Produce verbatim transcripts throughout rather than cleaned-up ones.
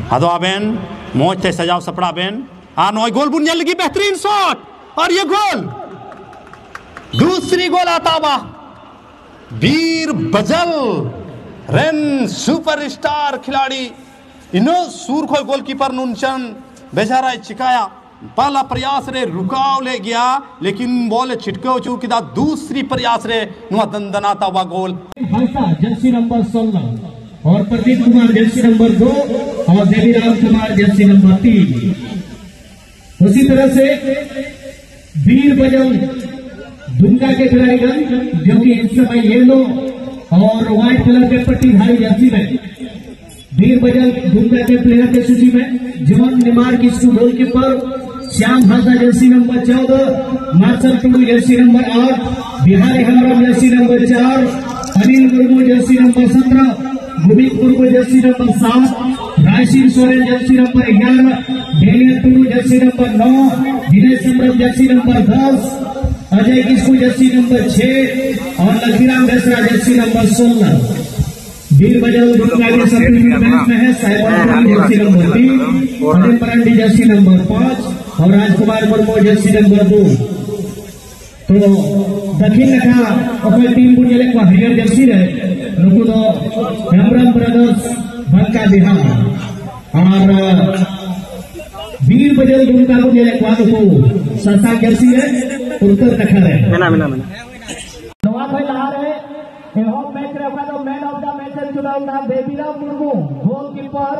अदो आबेन मोज ते सजाव सपड़ा बेन आ नॉय गोल बुन लगी बेहतरीन शॉट और ये गोल दूसरी गोल आता बा वीर बजल रेन सुपरस्टार खिलाड़ी इनो सूर खोल गोलकीपर नुनचन बेचारा चिकाया पहला प्रयास रे रुकाव ले गया लेकिन बॉल छिटके चूकी दूसरी प्रयास रे नुआ दंदनाता हुआ गोल। जर्सी नंबर सोलह और प्रदीप कुमार जर्सी नंबर दो और देवीराम कुमार जर्सी नंबर तीन। उसी तरह से वीर बजल दुमका के खिलाड़ीगण जो कि इस समय येलो और व्हाइट कलर के पट्टीधारी जर्सी में वीर बजल दुमका के प्लेयर के सूची में जॉन निमार की goalkeeper, Shyam Bhasha jersey number चौदह, मार्शल टुडू जर्सी नंबर आठ, बिहारी हेम्ब्रम जर्सी नंबर चार, अनिल मुर्मू जर्सी नंबर सत्रह, गुमित मुर्मू जर्सी नंबर सात, रायसिंह सोरेन जर्सी नंबर ग्यारह, डेनियल टुडू जर्सी नंबर नौ, दिनेश हेम्ब्रम जर्सी नंबर दस, अजय किस्कू जर्सी नंबर छह और लक्ष्मीराम बेसरा जर्सी नंबर सोलह। वीर बजल दुमका के सभी मैच में है साइबर जर्सी नंबर तीन, अनिल मरांडी जर्सी नंबर पाँच और राजकुमार मुर्मू जर्सी नंबर दो। तो दक्षिण नखा अपने टीम को जेले को हरियर जर्सी रहे नुकु दो हेम्ब्रम ब्रदर्स बंका बिहार और वीर बजल दुमका को जेले को नुकु ससा जर्सी है उत्तर नखा रहे मेना मेना मेना नवा भाई लहा रहे एहो मैच रे का तो मैन ऑफ द मैच चुनाव ना देवीराम मुर्मू गोलकीपर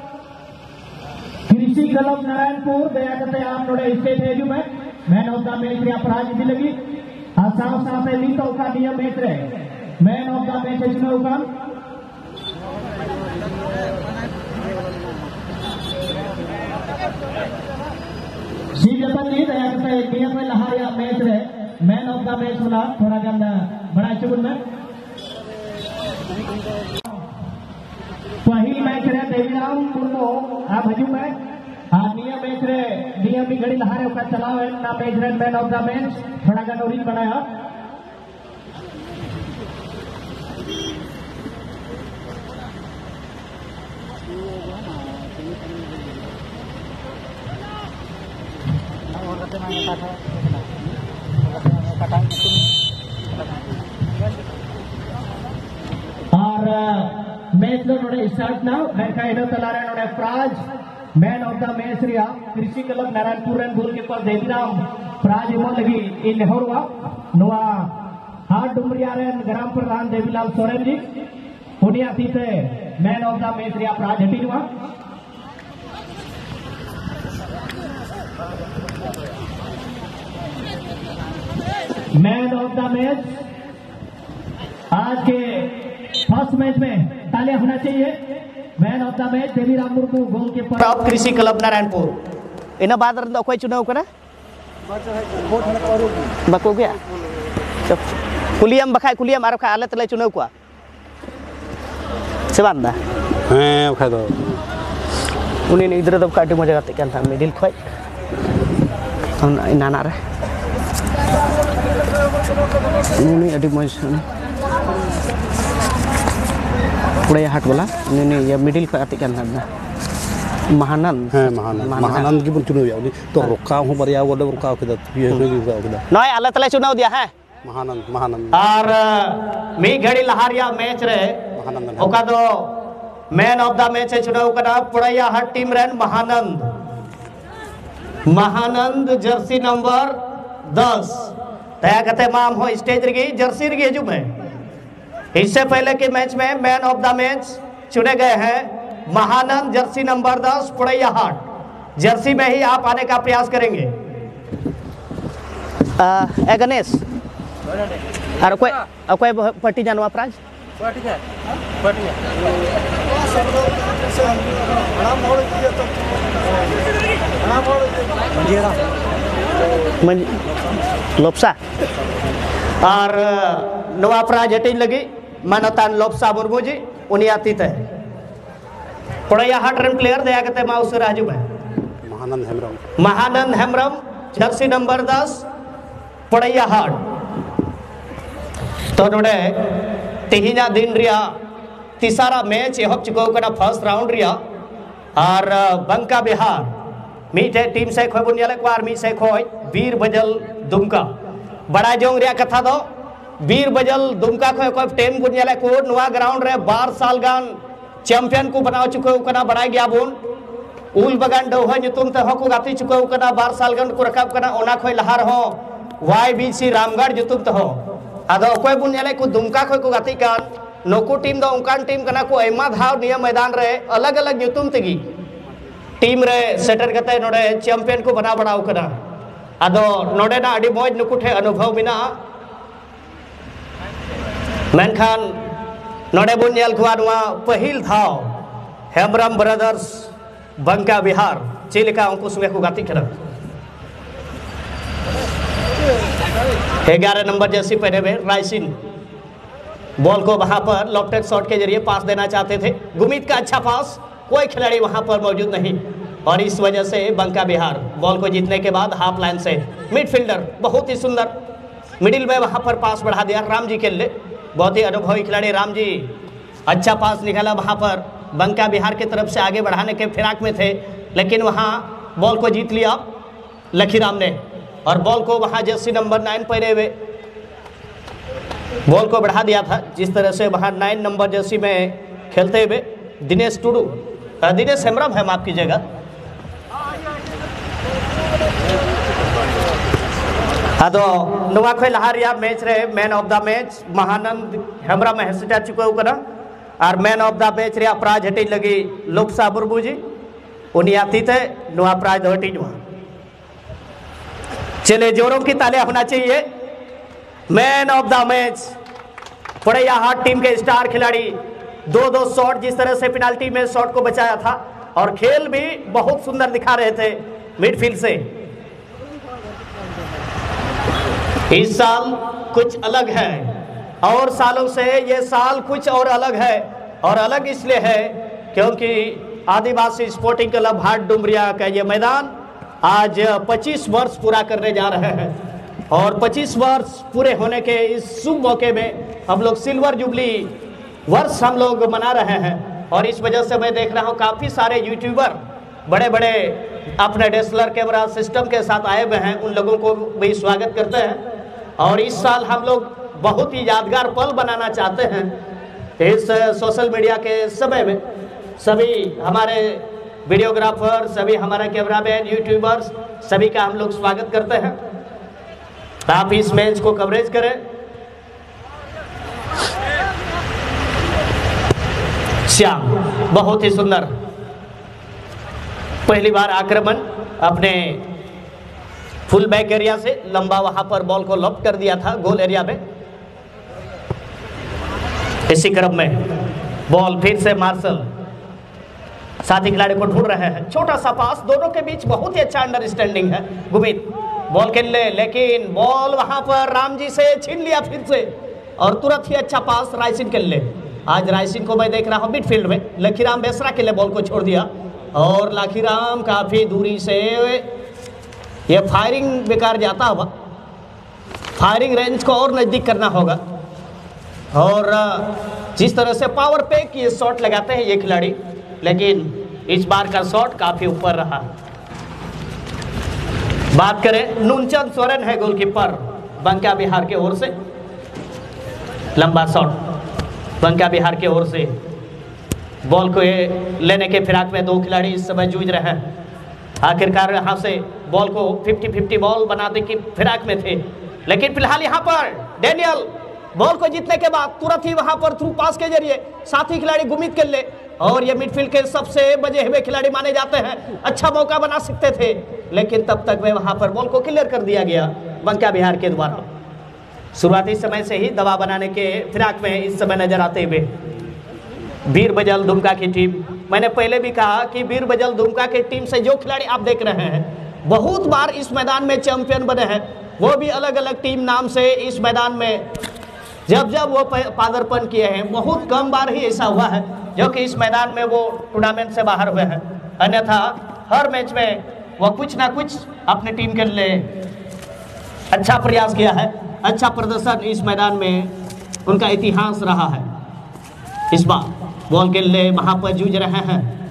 कृषि क्लब नारायणपुर दया करते आप नोड़े स्टेट हेजू में मैन ऑफ द मैच रे अपराज दी लगी आसाव साथे ली तो का नियम मैच रे मैन ऑफ द मैच चुनाव का सी जतन ली दया करते नियम में लहाया मैच रे मैन ऑफ द मैच होना थोड़ा गन बड़ा चुन में पहली मैच रे देवीराम मुर्मू आप हजू में नियम मैच रे नियम भी घड़ी लहारे का चलाव है ना मैच रे मैन ऑफ द मैच थोड़ा गन ओरिज बनाया और मैच नोड़े स्टार्ट ना बैठा इनो तलारे नोड़े प्राज मैन ऑफ द मैच रिया कृषि क्लब नारायणपुर रन गोलकीपर देवीराम प्राज इमो लगी इन नेहरुआ नोआ हाट डुमरिया रन ग्राम प्रधान देवीलाल सोरेन जी उनिया तीते मैन ऑफ द मैच रिया प्राज हटीनुआ मैन ऑफ द मैच आज के फर्स्ट मैच में तालियां होना चाहिए। Man of the match Deviram Murmu goalkeeper of Krishi club Narayanpur इना बाद रन कोई चुनाव करा बको गया कुलियम बखाय कुलियम आरो खा आले तले चुनाव को से बांदा हां बखाय दो उनी ने इधर दब काटी मजा करते कान था मिडिल खोय हम नाना रे उनी अडी मज पुड़े हाट वाला उनी ये मिडिल को आते कान था महानंद हां महानंद महानंद की बुन चुनाव या तो रोका हो बरिया वडे रोका के ये रोका के नय आले तले चुनाव दिया है महानंद महानंद और मी घड़ी लहारिया मैच रे महानंद ओका दो मैन ऑफ द मैच चुनाव करा पुड़ैया हाट टीम रन महानंद महानंद जर्सी नंबर दस तया कहते माम हो स्टेज रगी जर्सी रगी हजू में इससे पहले के मैच में मैन ऑफ द मैच चुने गए हैं महानंद जर्सी नंबर दस पुड़ैया हाट जर्सी में ही आप आने का प्रयास करेंगे। ए गणेश और कोई कोई पट्टी जानवा प्राज पट्टी है पट्टी है लोपसा और नवा प्राज हटिंग लगी मानतान लोपसा मुर्मू जी उन्हीं आतीत है पुड़ैया हाट रन प्लेयर दया करते माउस राजू है महानंद हेम्ब्रम महानंद हेम्ब्रम जर्सी नंबर दस पुड़ैया हाट तो नोड़े तेहिना दिन रिया तीसरा मैच एहब चुकाव कना फर्स्ट राउंड रिया और बंका बिहार मीटे टीम से खोय बुनियाले को आर्मी से खोय वीर बजल दुमका बड़ा जोंग रिया कथा दो वीर बजल दुमका खोय खोय टीम बुनियाले को नुआ ग्राउंड रे बार साल गान चैंपियन को बनाव चुके कना बड़ा गया बुन उल बगान डोहा नुतुम ते हको गाती चुके कना बार साल गान को रकाब कना ओना खोय लहार हो वाई बी सी रामगढ़ जुतुम ते हो आदो खोय बुनियाले को दुमका खोय को गाती कान नोकू टीम दो उनकान टीम कना को एमा धाव नियम मैदान रे अलग अलग नुतुम तेगी टीम रे सेटर कते नोडे चैंपियन को बना बड़ाव कना आदो नोडे ना अडी मौज नुकु ठे अनुभव बिना मेनखान नोडे बुन नेल खुआ नुआ पहिल धाव हेमब्रम ब्रदर्स बंका बिहार चिलिका उनको सुबह को गाती कना ग्यारह नंबर जर्सी पहने हुए रायसिन बॉल को वहां पर लॉफ्टेड शॉट के जरिए पास देना चाहते थे गुमित का अच्छा पास कोई खिलाड़ी वहां पर मौजूद नहीं और इस वजह से बंका बिहार बॉल को जीतने के बाद हाफ लाइन से मिडफील्डर बहुत ही सुंदर मिडिल में वहां पर पास बढ़ा दिया राम जी के लिए बहुत ही अनुभवी खिलाड़ी राम जी अच्छा पास निकाला वहां पर बंका बिहार की तरफ से आगे बढ़ाने के फिराक में थे लेकिन वहां बॉल को जीत लिया लखीराम ने और बॉल को वहां जर्सी नंबर नाइन पहने हुए बॉल को बढ़ा दिया था जिस तरह से वहां नाइन नंबर जर्सी में खेलते हुए दिनेश टुडू दिनेश हेमब्रम है माफ कीजिएगा आदो नुआ खोय लहारिया मैच रे man of the match Mahanand Hembram है सेटा चुका कना और मैन ऑफ द मैच रे प्राइज हटी लगी लोपसा बुरबू जी उनियाती थे नुआ प्राइज हटी नुआ चले जोरों की तालियां होना चाहिए मैन ऑफ द मैच पड़ैया हाट टीम के स्टार खिलाड़ी दो दो शॉट जिस तरह से पेनाल्टी में शॉट को बचाया था और खेल भी बहुत सुंदर दिखा रहे थे मिडफील्ड से इस साल कुछ अलग है और सालों से ये साल कुछ और अलग है और अलग इसलिए है क्योंकि आदिवासी स्पोर्टिंग क्लब हाट डुमरिया का ये मैदान आज पच्चीस वर्ष पूरा करने जा रहे हैं और पच्चीस वर्ष पूरे होने के इस शुभ मौके में हम लोग सिल्वर जुबली वर्ष हम लोग मना रहे हैं और इस वजह से मैं देख रहा हूँ काफ़ी सारे यूट्यूबर बड़े बड़े अपने डेसलर कैमरा सिस्टम के साथ आए हुए हैं उन लोगों को भी स्वागत करते हैं और इस साल हम लोग बहुत ही यादगार पल बनाना चाहते हैं इस सोशल मीडिया के समय में सभी हमारे वीडियोग्राफर सभी हमारे कैमरामैन यूट्यूबर्स सभी का हम लोग स्वागत करते हैं आप इस मैच को कवरेज करें श्याम बहुत ही सुंदर पहली बार आक्रमण अपने फुल बैक एरिया से लंबा वहां पर बॉल को लॉफ्ट कर दिया था गोल एरिया में इसी क्रम में बॉल फिर से मार्शल साथी खिलाड़ी को ढूंढ रहे हैं छोटा सा पास दोनों के बीच बहुत ही अच्छा अंडरस्टैंडिंग है गुमित बॉल खेल ले लेकिन बॉल वहां पर राम जी से छीन लिया फिर से और तुरंत ही अच्छा पास रायसिन के लिए आज रायसिन को मैं देख रहा हूं मिडफील्ड में लखीराम बेसरा के लिए बॉल को छोड़ दिया और लखीराम काफी दूरी से ये फायरिंग बेकार जाता हुआ फायरिंग रेंज को और नजदीक करना होगा और जिस तरह से पावर पैक ये शॉट लगाते हैं ये खिलाड़ी लेकिन इस बार का शॉट काफी ऊपर रहा बात करें नुनचंद सोरेन है गोलकीपर बंका बिहार की ओर से लंबा शॉट बंका बिहार की ओर से बॉल को लेने के फिराक में दो खिलाड़ी इस समय जूझ रहे हैं आखिरकार यहाँ से बॉल को फिफ्टी फिफ्टी बॉल बनाने की फिराक में थे लेकिन फिलहाल यहाँ पर डेनियल बॉल को जीतने के बाद तुरंत ही वहां पर थ्रू पास के जरिए साथी खिलाड़ी गुमित कर ले और ये मिडफील्ड के सबसे बजे हुए खिलाड़ी माने जाते हैं अच्छा मौका बना सकते थे लेकिन तब तक वे वहां पर बॉल को क्लियर कर दिया गया बंका बिहार के द्वारा शुरुआती समय से ही दबाव बनाने के फिराक में इस समय नजर आते हुए वीर बजल दुमका की टीम मैंने पहले भी कहा कि वीर बजल दुमका की टीम से जो खिलाड़ी आप देख रहे हैं बहुत बार इस मैदान में चैंपियन बने हैं वो भी अलग अलग टीम नाम से इस मैदान में जब जब वो पादार्पण किए हैं बहुत कम बार ही ऐसा हुआ है जो कि इस मैदान में वो टूर्नामेंट से बाहर हुए हैं अन्यथा हर मैच में वो कुछ ना कुछ अपने टीम के लिए अच्छा प्रयास किया है अच्छा प्रदर्शन इस मैदान में उनका इतिहास रहा है इस बार बॉल के लिए वहां पर जूझ रहे हैं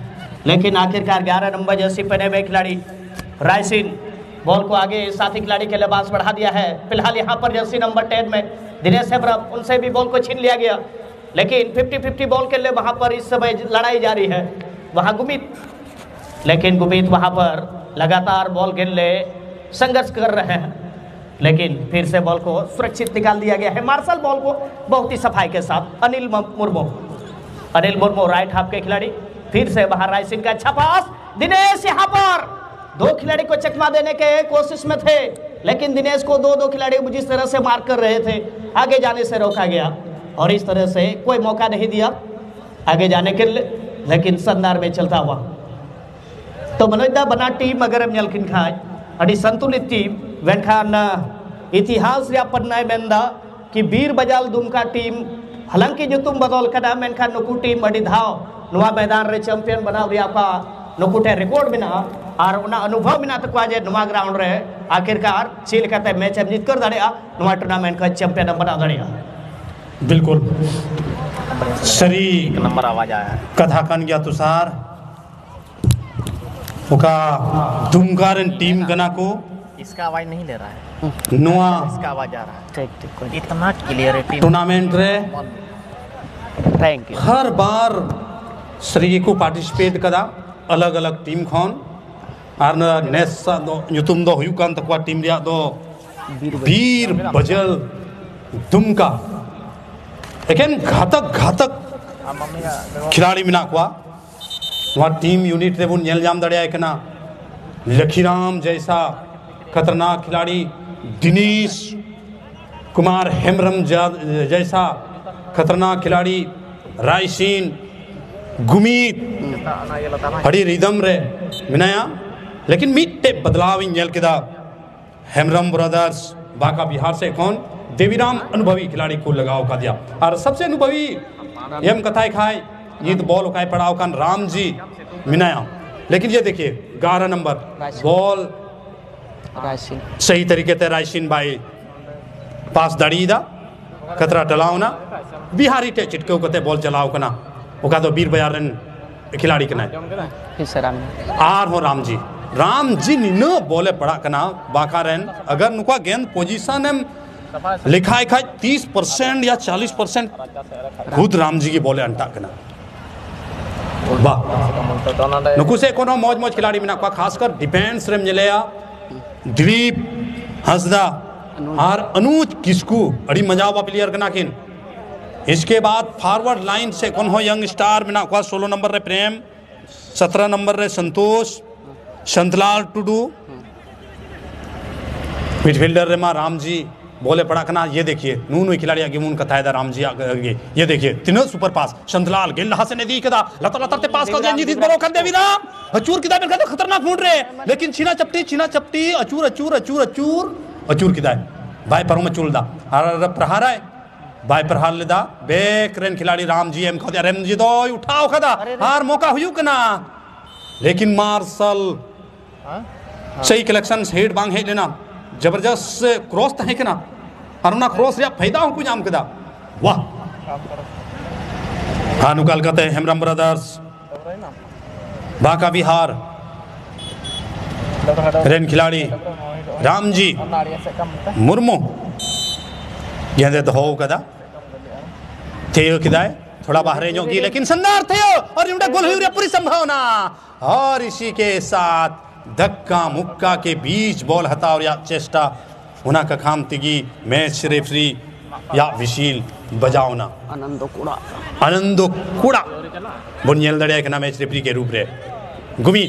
लेकिन आखिरकार ग्यारह नंबर जर्सी पहने हुए खिलाड़ी रायसिन बॉल को आगे साथी खिलाड़ी के लिबास बढ़ा दिया है। फिलहाल यहाँ पर जर्सी नंबर टेन में दिनेश हेम्ब्रम, उनसे भी बॉल को छीन लिया गया, लेकिन फिफ्टी फिफ्टी बॉल के लिए वहाँ पर इस समय लड़ाई जारी है। वहाँ गुमित, लेकिन गुमित वहाँ पर लगातार बॉल खेलने संघर्ष कर रहे हैं, लेकिन फिर से बॉल को सुरक्षित निकाल दिया गया है। मार्शल बॉल को बहुत ही सफाई के साथ अनिल मुर्मू, अनिल मुर्मू राइट हाफ के खिलाड़ी, फिर से बाहर रायसिन का अच्छा पास। दिनेश यहाँ पर दो खिलाड़ी को चकमा देने के कोशिश में थे, लेकिन दिनेश को दो दो खिलाड़ी जिस तरह से मार कर रहे थे आगे जाने से रोका गया और इस तरह से कोई मौका नहीं दिया आगे जाने के लिए, लेकिन शानदार में चलता हुआ। तो मनोजदा बना टीम अगर हम नलखिन खाए अड़ी संतुलित टीम वेनखान इतिहास रे पन्नाय मेंदा कि बीर बजाल दुमका टीम हालांकि जुतुम बदल कदा मेनखान नुकु टीम अड़ी धाव नुआ मैदान रे चैंपियन बनाव रिया का नुकु टे रिकॉर्ड बिना और उना अनुभव बिना तकवा जे नुआ ग्राउंड रे आखिरकार चील करते मैच हम जीत कर दाड़िया नुआ टूर्नामेंट का चैंपियन बना दाड़िया। बिल्कुल सरी नंबर आवाज आया कथा कन गया तुषार उका दुमकारन टीम गना को इसका आवाज नहीं ले रहा है, नुआ इसका आवाज आ रहा है। ठीक ठीक इतना क्लियरिटी टूर्नामेंट रे थैंक यू। हर बार श्री को पार्टिसिपेट कदा अलग अलग टीम खन और नेस दो युतुम दो हुयुकान तकवा टीम रिया दो वीर बजल दुमका लेकिन घातक घातक खिलाड़ी मिना को वहाँ टीम यूनिट रे बुन नेल जाम दड़िया कना लखीराम जैसा खतरनाक खिलाड़ी, दिनेश कुमार हेम्ब्रम जैसा खतरनाक खिलाड़ी, रायसिन गुमित हड़ी रिदम रे मिनाया, लेकिन मिट्टे बदलाव नेल केदा हेम्ब्रम ब्रदर्स बांका बिहार से कौन देवीराम अनुभवी खिलाड़ी को लगाव का दिया और सबसे अनुभवी एम कथाई खाए ये तो बॉल उकाय पड़ाव कान राम जी मिनाया। लेकिन ये देखिए ग्यारह नंबर बॉल सही तरीके से रायसिन बाई पास दड़ी दा खतरा टलाव ना बिहारी टे चिटके कते बॉल चलाव कना ओका तो बीर बाजार खिलाड़ी कना आर हो राम जी राम जी निनो बॉले पड़ा कना बाका रेन अगर नुका गेंद पोजीशन एम लिखाई खाई तीस परसेंट या चालीस परसेंट खुद राम जी की बॉले अंटा कना वाह नुकु से कोनो मौज मौज खिलाड़ी मिना को खासकर डिफेंस रे मिलेया दिलीप हंसदा और अनुज किस्कू अड़ी मजावा प्लेयर कना किन। इसके बाद फॉरवर्ड लाइन से कौन हो यंग स्टार मिना को सोलह नंबर रे प्रेम, सत्रह नंबर रे संतोष, संतलाल टुडू, मिडफील्डर रे मां राम जी बोले पड़ा कना। ये देखिए नून हुई खिलाड़ी आगे मुन कथायदा राम जी आगे ये देखिए तीनों सुपर पास संतलाल गेल लहा से नहीं कदा लता लता ते पास कर दिया जी बरो कर दे विराम अचूर किदा में कहते खतरनाक फूट रहे लेकिन छीना चपटी छीना चपटी अचूर अचूर अचूर अचूर अचूर किदा भाई परो में चुलदा हर प्रहार है भाई प्रहार लेदा बेक रेन खिलाड़ी राम जी एम कहते रेम जी दो उठाओ कदा हार मौका हुयु कना लेकिन मार्शल सही कलेक्शन हेड बांग हेड लेना जबरदस्त क्रॉस तहे कना और ना क्रॉस या फायदा हो कुछ आम कदा वाह हाँ नुकाल कहते हैं हेम्ब्रम ब्रदर्स बांका बिहार रेन खिलाड़ी राम जी मुर्मू गेंदे तो हो कदा थे किदा थोड़ा बाहर जो की लेकिन शानदार थे और इनका गोल हुई पूरी संभावना और इसी के साथ धक्का मुक्का के बीच बॉल हटा और या चेष्टा होना का खाम तिगी मैच रेफरी या विशील बजावना आनंदो कुड़ा आनंदो कुड़ा बुनियल दड़िया के ना मैच रेफरी के रूप रे गुमी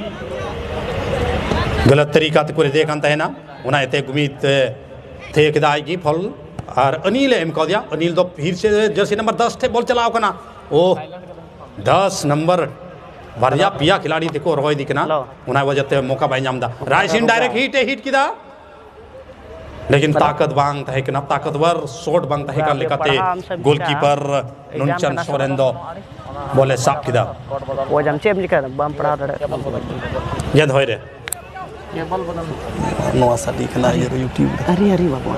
गलत तरीका ते पूरे देखंत है ना उना एते गुमित थे किदाई की फल और अनिल एम कह दिया अनिल तो फिर से जर्सी नंबर दस थे बॉल चलाओ कना ओ दस नंबर भरिया पिया खिलाड़ी देखो रोय दिखना उन्हें वजह से मौका भाई जामदा रायसिन डायरेक्ट हिट हिट किदा लेकिन ताकत बांग तहे कना ताकतवर शॉट बांग तहे का लेकते गोलकीपर नुनचन सोरेंदो बोले साफ किदा वो जम चेम लिखा बम पड़ा रहा ये धोय रे ये बॉल बदल नवा सा दिखना ये यूट्यूब अरे अरे बाबा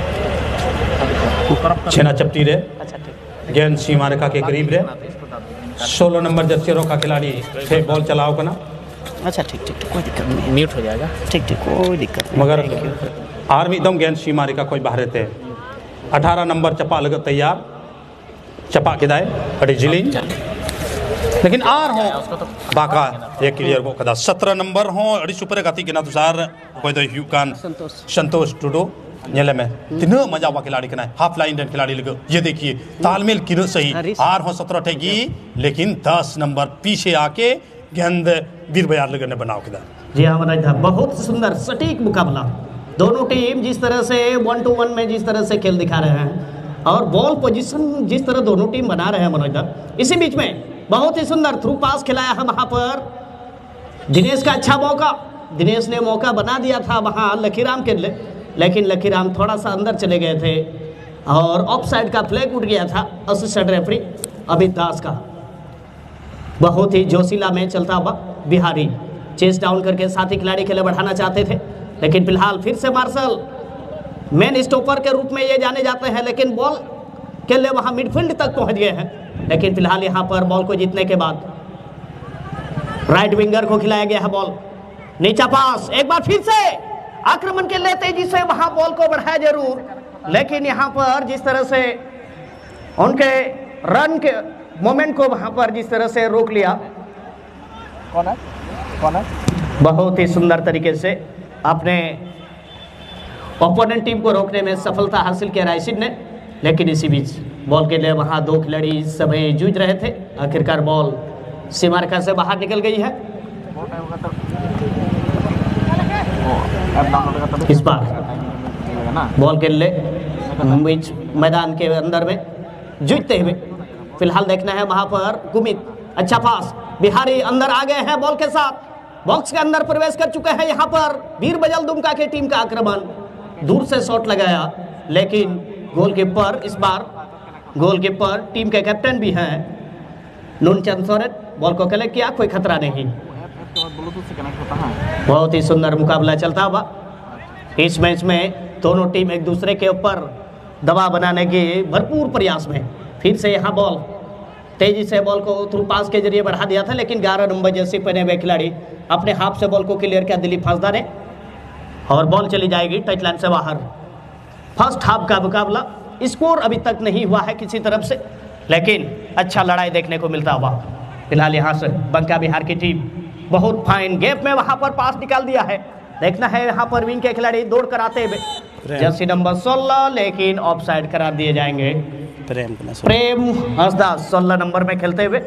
छेना चपटी रे अच्छा ठीक गेंद सीमा रेखा के करीब रे सोलह नंबर जर्सी का खिलाड़ी थे बॉल चलाओ करना। अच्छा ठीक ठीक कोई दिक्कत नहीं, म्यूट हो जाएगा। ठीक ठीक कोई दिक्कत नहीं। मगर आर्मी दम गेंद सीमारी का कोई बाहर थे। अठारह नंबर चपा लग तैयार, चपा किदाए अड़ी जिली लेकिन आर हो बाका एक क्लियर को कदा। सत्रह नंबर हो अड़ी सुपर गाती के ना तुषार कोई तो युकान संतोष संतोष टूडो नेले में तीनों मजा हुआ खिलाड़ी के ना हाफ लाइन इंडियन खिलाड़ी लगे। ये देखिए तालमेल किनो सही। आर हो सत्रह ठेगी लेकिन दस नंबर पीछे आके गेंद वीर बयार लगने बनाओ किदा। जी हाँ मनोज दा, बहुत सुंदर सटीक मुकाबला। दोनों टीम जिस तरह से वन टू वन में जिस तरह से खेल दिखा रहे हैं और बॉल पोजीशन जिस तरह दोनों टीम बना रहे हैं मनोज दा, इसी बीच में बहुत ही सुंदर थ्रू पास खिलाया है वहां पर दिनेश का अच्छा मौका। दिनेश ने मौका बना दिया था वहां लकीराम के लिए, लेकिन लकीराम थोड़ा सा अंदर चले गए थे और ऑफ साइड का फ्लैग उठ गया था असिस्टेंट रेफरी अमित दास का। बहुत ही जोशीला मैच चलता हुआ बिहारी चेस डाउन करके साथी खिलाड़ी के लिए बढ़ाना चाहते थे, लेकिन फिलहाल फिर से मार्शल मैन स्टॉपर के रूप में ये जाने जाते हैं, लेकिन बॉल के लिए वहां मिडफील्ड तक पहुंच गए हैं। लेकिन फिलहाल यहां पर बॉल को जीतने के बाद राइट विंगर को खिलाया गया है बॉल। नीचा पास एक बार फिर से आक्रमण के लिए तेजी से वहां बॉल को बढ़ाया जरूर, लेकिन यहां पर जिस तरह से उनके रन के मोमेंट को वहां पर जिस तरह से रोक लिया। कौन है कौन है बहुत ही सुंदर तरीके से अपने ओपोनेंट टीम को रोकने में सफलता हासिल किया रायसिन ने, लेकिन इसी बीच बॉल के लिए वहां दो खिलाड़ी इस समय जूझ रहे थे। आखिरकार बॉल सीमा रेखा से बाहर निकल गई है। इस बार बॉल के लिए बीच मैदान के अंदर में जूझते हुए फिलहाल देखना है वहां पर गुमित। अच्छा पास, बिहारी अंदर आ गए हैं बॉल के साथ, बॉक्स के अंदर प्रवेश कर चुके हैं। यहां पर वीर बजल दुमका की टीम का आक्रमण, दूर से शॉट लगाया, लेकिन गोलकीपर इस बार गोलकीपर टीम के कैप्टन भी हैं नूनचंद सोरेन, बॉल को कलेक्ट किया, कोई खतरा नहीं। बहुत ही सुंदर मुकाबला चलता हुआ इस मैच में। दोनों टीम एक दूसरे के ऊपर दबाव बनाने के भरपूर प्रयास में। फिर से यहाँ बॉल तेजी से बॉल को थ्रू पास के जरिए बढ़ा दिया था, लेकिन ग्यारह नंबर जर्सी पहने हुए खिलाड़ी अपने हाथ से बॉल को क्लियर किया दिलीप हासदा ने, और बॉल चली जाएगी टच लाइन से बाहर। फर्स्ट हाफ का मुकाबला, स्कोर अभी तक नहीं हुआ है किसी तरफ से, लेकिन अच्छा लड़ाई देखने को मिलता हुआ। फिलहाल यहाँ से बंका बिहार की टीम बहुत फाइन गैप में वहां पर पास निकाल दिया है। देखना है यहाँ पर विंग के खिलाड़ी दौड़ कर आते हुए जर्सी नंबर सोलह, लेकिन ऑफ साइड करार दिए जाएंगे। प्रेम प्रेम हंसदा सोलह नंबर में खेलते हुए,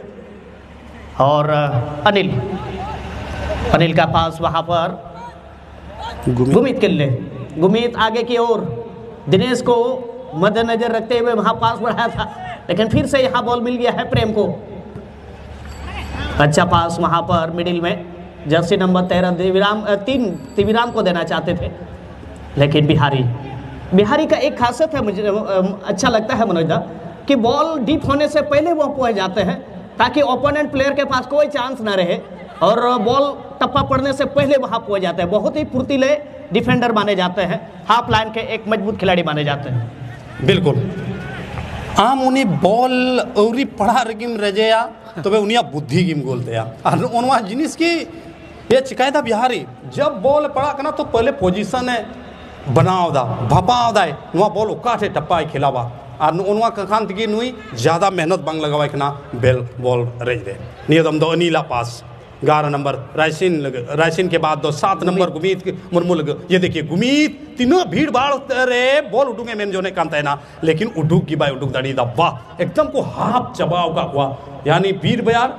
और अनिल अनिल का पास वहां पर गुमित के लिए। गुमित आगे की ओर दिनेश को मद्देनजर रखते हुए वहां पास बढ़ाया था, लेकिन फिर से यहां बॉल मिल गया है प्रेम को। अच्छा पास वहां पर मिडिल में जर्सी नंबर तेरह दिविराम तीन दिविराम को देना चाहते थे, लेकिन बिहारी बिहारी का एक खासियत है, मुझे अच्छा लगता है मनोज दा, कि बॉल डीप होने से पहले वो पहुंच जाते हैं ताकि ओपोनेंट प्लेयर के पास कोई चांस ना रहे, और बॉल टप्पा पड़ने से पहले वहां पहुंच जाते हैं। बहुत ही फुर्तीले डिफेंडर माने जाते हैं, हाफ लाइन के एक मजबूत खिलाड़ी माने जाते हैं। बिल्कुल आम उन्हें बॉल औरी पढ़ा रगिम रजेया तो वे उन्हें बुद्धि गिम बोलते हैं। उनवा जिनिस की ये शिकायत बिहारी जब बॉल पड़ा करना तो पहले पोजीशन है बनाव दा भपाव दाए वहाँ बॉल उकाठे टप्पा खिलावा और उनवा कखान तकी नुई ज़्यादा मेहनत बांग लगावा कना बेल बॉल रज दे नियदम दो अनीला पास ग्यारह नंबर रायसिन लगे, रायसिन के बाद दो सात नंबर गुमीत मुर्मू लगे। ये देखिए गुमीत तीनों भीड़ भाड़ रे बॉल उठूंगे मैंने जो ने कांता है ना, लेकिन उठूक की बाई उठूक दाड़ी दा वाह एकदम को हाफ चबाव का हुआ। यानी वीर बयार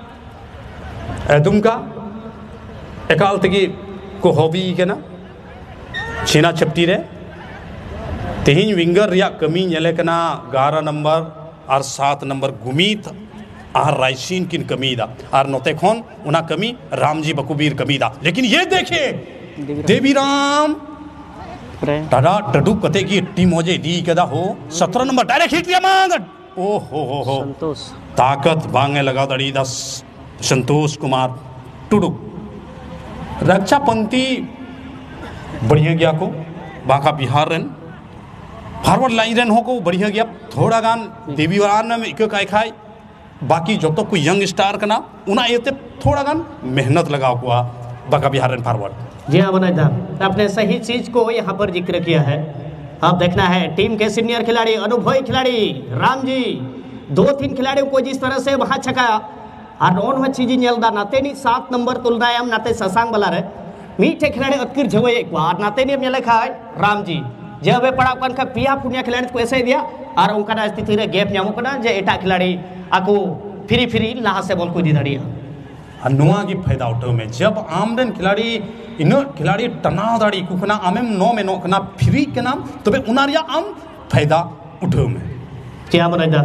दुमका एकाल तकी को हॉबी के ना छीना छपटी रे तेहिं विंगर रिया कमी नेले कना ग्यारह नंबर और सात नंबर गुमीत आर रायसिन किन कमी दा और नोते खोन उना कमी रामजी बकुबीर कमी दा। लेकिन ये देखे देवीराम टाडा टडू कते की टीम हो जे डी कदा हो सत्रह नंबर डायरेक्ट हिट दिया मांग ओ हो हो हो संतोष ताकत बांगे लगा दड़ी दस संतोष कुमार टुडू रक्षा पंक्ति बढ़िया गया को बाका बिहार रन फॉरवर्ड लाइन रन हो को बढ़िया गया थोड़ा गान देवीराम में इको काय खाई बाकी जो तो कोई यंग स्टार का ना उना ये थोड़ा गन मेहनत लगाओ हुआ बंका बिहार एंड फॉरवर्ड। जी हाँ मनोज दा, आपने सही चीज को यहाँ पर जिक्र किया है। अब देखना है टीम के सीनियर खिलाड़ी, अनुभवी खिलाड़ी राम जी, दो तीन खिलाड़ियों को जिस तरह से वहां छकाया और नॉन में चीजी नेलदा नाते नहीं सात नंबर तुलनायाम नाते ससांग बला रे मीठे खिलाड़ी अतकिर झवे एक बार नाते नहीं नेले खाए राम जी जे वे पड़ा कन का पिया पुनिया खिलाड़ी को ऐसे दिया और उनका स्थिति रे गैप ᱧᱟᱢᱚᱜ ᱠᱟᱱᱟ जे एटा खिलाड़ी आको फ्री फ्री लाहा से बॉल को दी दड़िया नुआ की फायदा उठाओ में जब आमदन खिलाड़ी इन खिलाड़ी तनाव दाड़ी कुखना आमेम नो में नो कना फ्री के नाम तबे उनारिया आम फायदा उठाओ में। क्या मनोज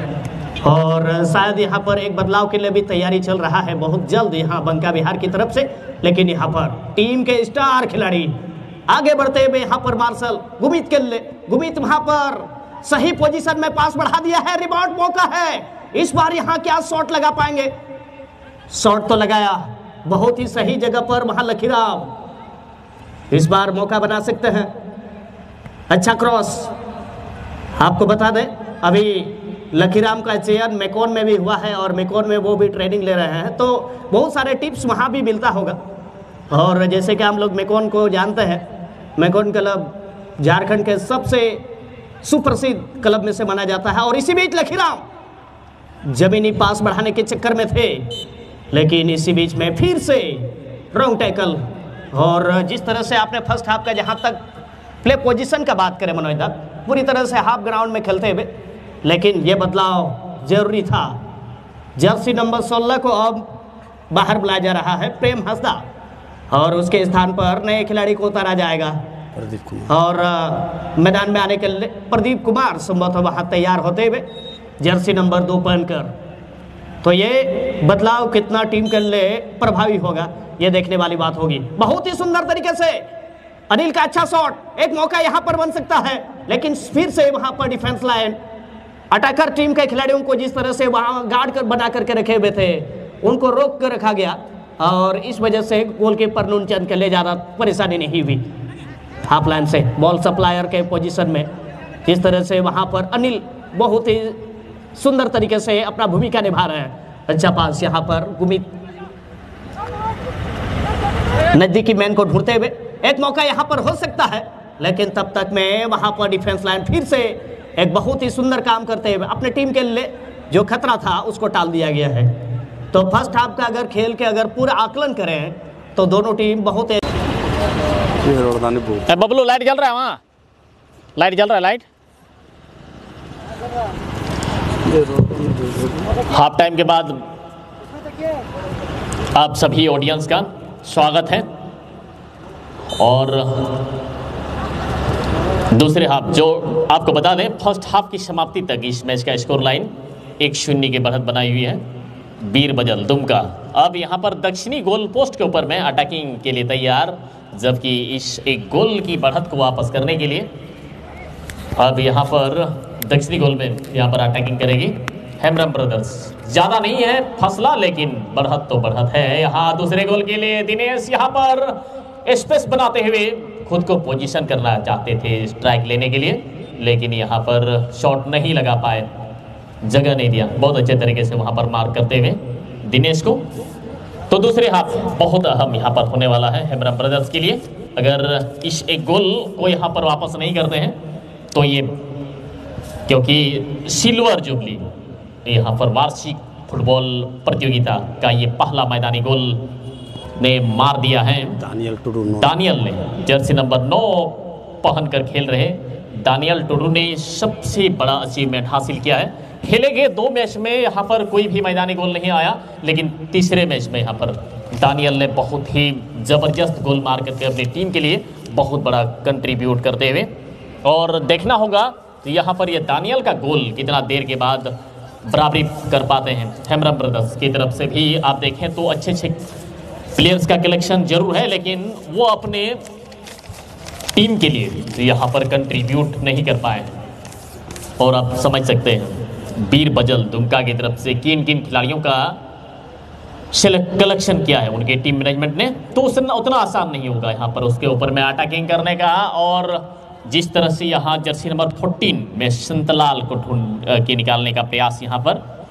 और शायद यहाँ पर एक बदलाव के लिए भी तैयारी चल रहा है बहुत जल्द यहाँ बंका बिहार की तरफ से, लेकिन यहाँ पर टीम के स्टार खिलाड़ी आगे बढ़ते हुए यहाँ पर मार्शल गुमित के लिए गुमित वहां पर सही पोजीशन में पास बढ़ा दिया है, रिबाउंड मौका है इस बार यहाँ क्या शॉट लगा पाएंगे। शॉट तो लगाया बहुत ही सही जगह पर वहां लखीराम, इस बार मौका बना सकते हैं। अच्छा क्रॉस, आपको बता दें अभी लखीराम का चयन मेकोन में भी हुआ है और मेकोन में वो भी ट्रेनिंग ले रहे हैं, तो बहुत सारे टिप्स वहाँ भी मिलता होगा। और जैसे कि हम लोग मेकोन को जानते हैं, मेकोन क्लब झारखंड के सबसे सुप्रसिद्ध क्लब में से माना जाता है। और इसी बीच लखीराम जमीनी पास बढ़ाने के चक्कर में थे, लेकिन इसी बीच में फिर से रॉन्ग टैकल। और जिस तरह से आपने फर्स्ट हाफ का जहाँ तक प्ले पोजीशन का बात करें मनोज दा, पूरी तरह से हाफ ग्राउंड में खेलते हुए, लेकिन ये बदलाव जरूरी था। जर्सी नंबर सोलह को अब बाहर बुलाया जा रहा है प्रेम हंसदा और उसके स्थान पर नए खिलाड़ी को उतारा जाएगा प्रदीप कुमार और आ, मैदान में आने के लिए प्रदीप कुमार संभवतः वहां तैयार होते हुए जर्सी नंबर दो पहनकर। तो ये बदलाव कितना टीम के लिए प्रभावी होगा ये देखने वाली बात होगी। बहुत ही सुंदर तरीके से अनिल का अच्छा शॉट, एक मौका यहां पर बन सकता है, लेकिन फिर से वहां पर डिफेंस लाइन अटैकर टीम के खिलाड़ियों को जिस तरह से वहां गार्ड कर बना करके रखे हुए थे उनको रोक कर रखा गया और इस वजह से गोलकीपर नूनचंद के लिए ज़्यादा परेशानी नहीं हुई। हाफ लाइन से बॉल सप्लायर के पोजीशन में जिस तरह से वहां पर अनिल बहुत ही सुंदर तरीके से अपना भूमिका निभा रहे हैं। अच्छा पास यहाँ पर गुमित नजदीकी मैन को ढूंढते हुए एक मौका यहाँ पर हो सकता है, लेकिन तब तक में वहां पर डिफेंस लाइन फिर से एक बहुत ही सुंदर काम करते हुए अपने टीम के लिए जो खतरा था उसको टाल दिया गया है। तो फर्स्ट हाफ का अगर खेल के अगर पूरा आकलन करें तो दोनों टीम बहुत ए, बबलू लाइट जल रहा है वहाँ, लाइट जल रहा है लाइट। हाफ टाइम के बाद आप सभी ऑडियंस का स्वागत है और दूसरे हाफ जो आपको बता दें फर्स्ट हाफ की समाप्ति तक इस मैच का स्कोर लाइन एक शून्य की बढ़त बनाई हुई है बीर बजल दुमका। अब यहाँ पर दक्षिणी गोल पोस्ट के ऊपर में अटैकिंग के लिए तैयार, जबकि इस एक गोल की बढ़त को वापस करने के लिए अब यहाँ पर दक्षिणी गोल में यहाँ पर अटैकिंग करेगी हेमरम ब्रदर्स। ज़्यादा नहीं है फसला, लेकिन बढ़त तो बढ़त है। यहाँ दूसरे गोल के लिए दिनेश यहाँ पर स्पेस बनाते हुए खुद को पोजीशन करना चाहते थे स्ट्राइक लेने के लिए, लेकिन यहाँ पर शॉट नहीं लगा पाए, जगह नहीं दिया। बहुत अच्छे तरीके से वहाँ पर मार्क करते हुए दिनेश को। तो दूसरे हाफ बहुत अहम यहाँ पर होने वाला है हेमरम ब्रदर्स के लिए। अगर इस एक गोल को यहाँ पर वापस नहीं करते हैं तो ये, क्योंकि सिल्वर जुबली यहाँ पर वार्षिक फुटबॉल प्रतियोगिता का ये पहला मैदानी गोल ने मार दिया है दानियल टुडू दानियल ने, जर्सी नंबर नौ पहन कर खेल रहे दानियल टुडू ने सबसे बड़ा अचीवमेंट हासिल किया है। खेले गए दो मैच में यहाँ पर कोई भी मैदानी गोल नहीं आया, लेकिन तीसरे मैच में यहाँ पर दानियल ने बहुत ही ज़बरदस्त गोल मार करके अपनी टीम के लिए बहुत बड़ा कंट्रीब्यूट करते हुए। और देखना होगा तो यहाँ पर ये दानियल का गोल कितना देर के बाद बराबरी कर पाते हैं। हेमरम ब्रदर्स की तरफ से भी आप देखें तो अच्छे अच्छे प्लेयर्स का कलेक्शन जरूर है, लेकिन वो अपने टीम के लिए यहाँ पर कंट्रीब्यूट नहीं कर पाए। और आप समझ सकते हैं बीर बजल दुमका की तरफ से किन किन खिलाड़ियों का सेलेक्ट कलेक्शन किया है उनके टीम मैनेजमेंट ने, तो उसना उतना आसान नहीं होगा यहाँ पर उसके ऊपर में अटैकिंग करने का। और जिस तरह से यहाँ जर्सी नंबर चौदह में संतलाल को ढूंढ के निकालने का प्रयास यहाँ पर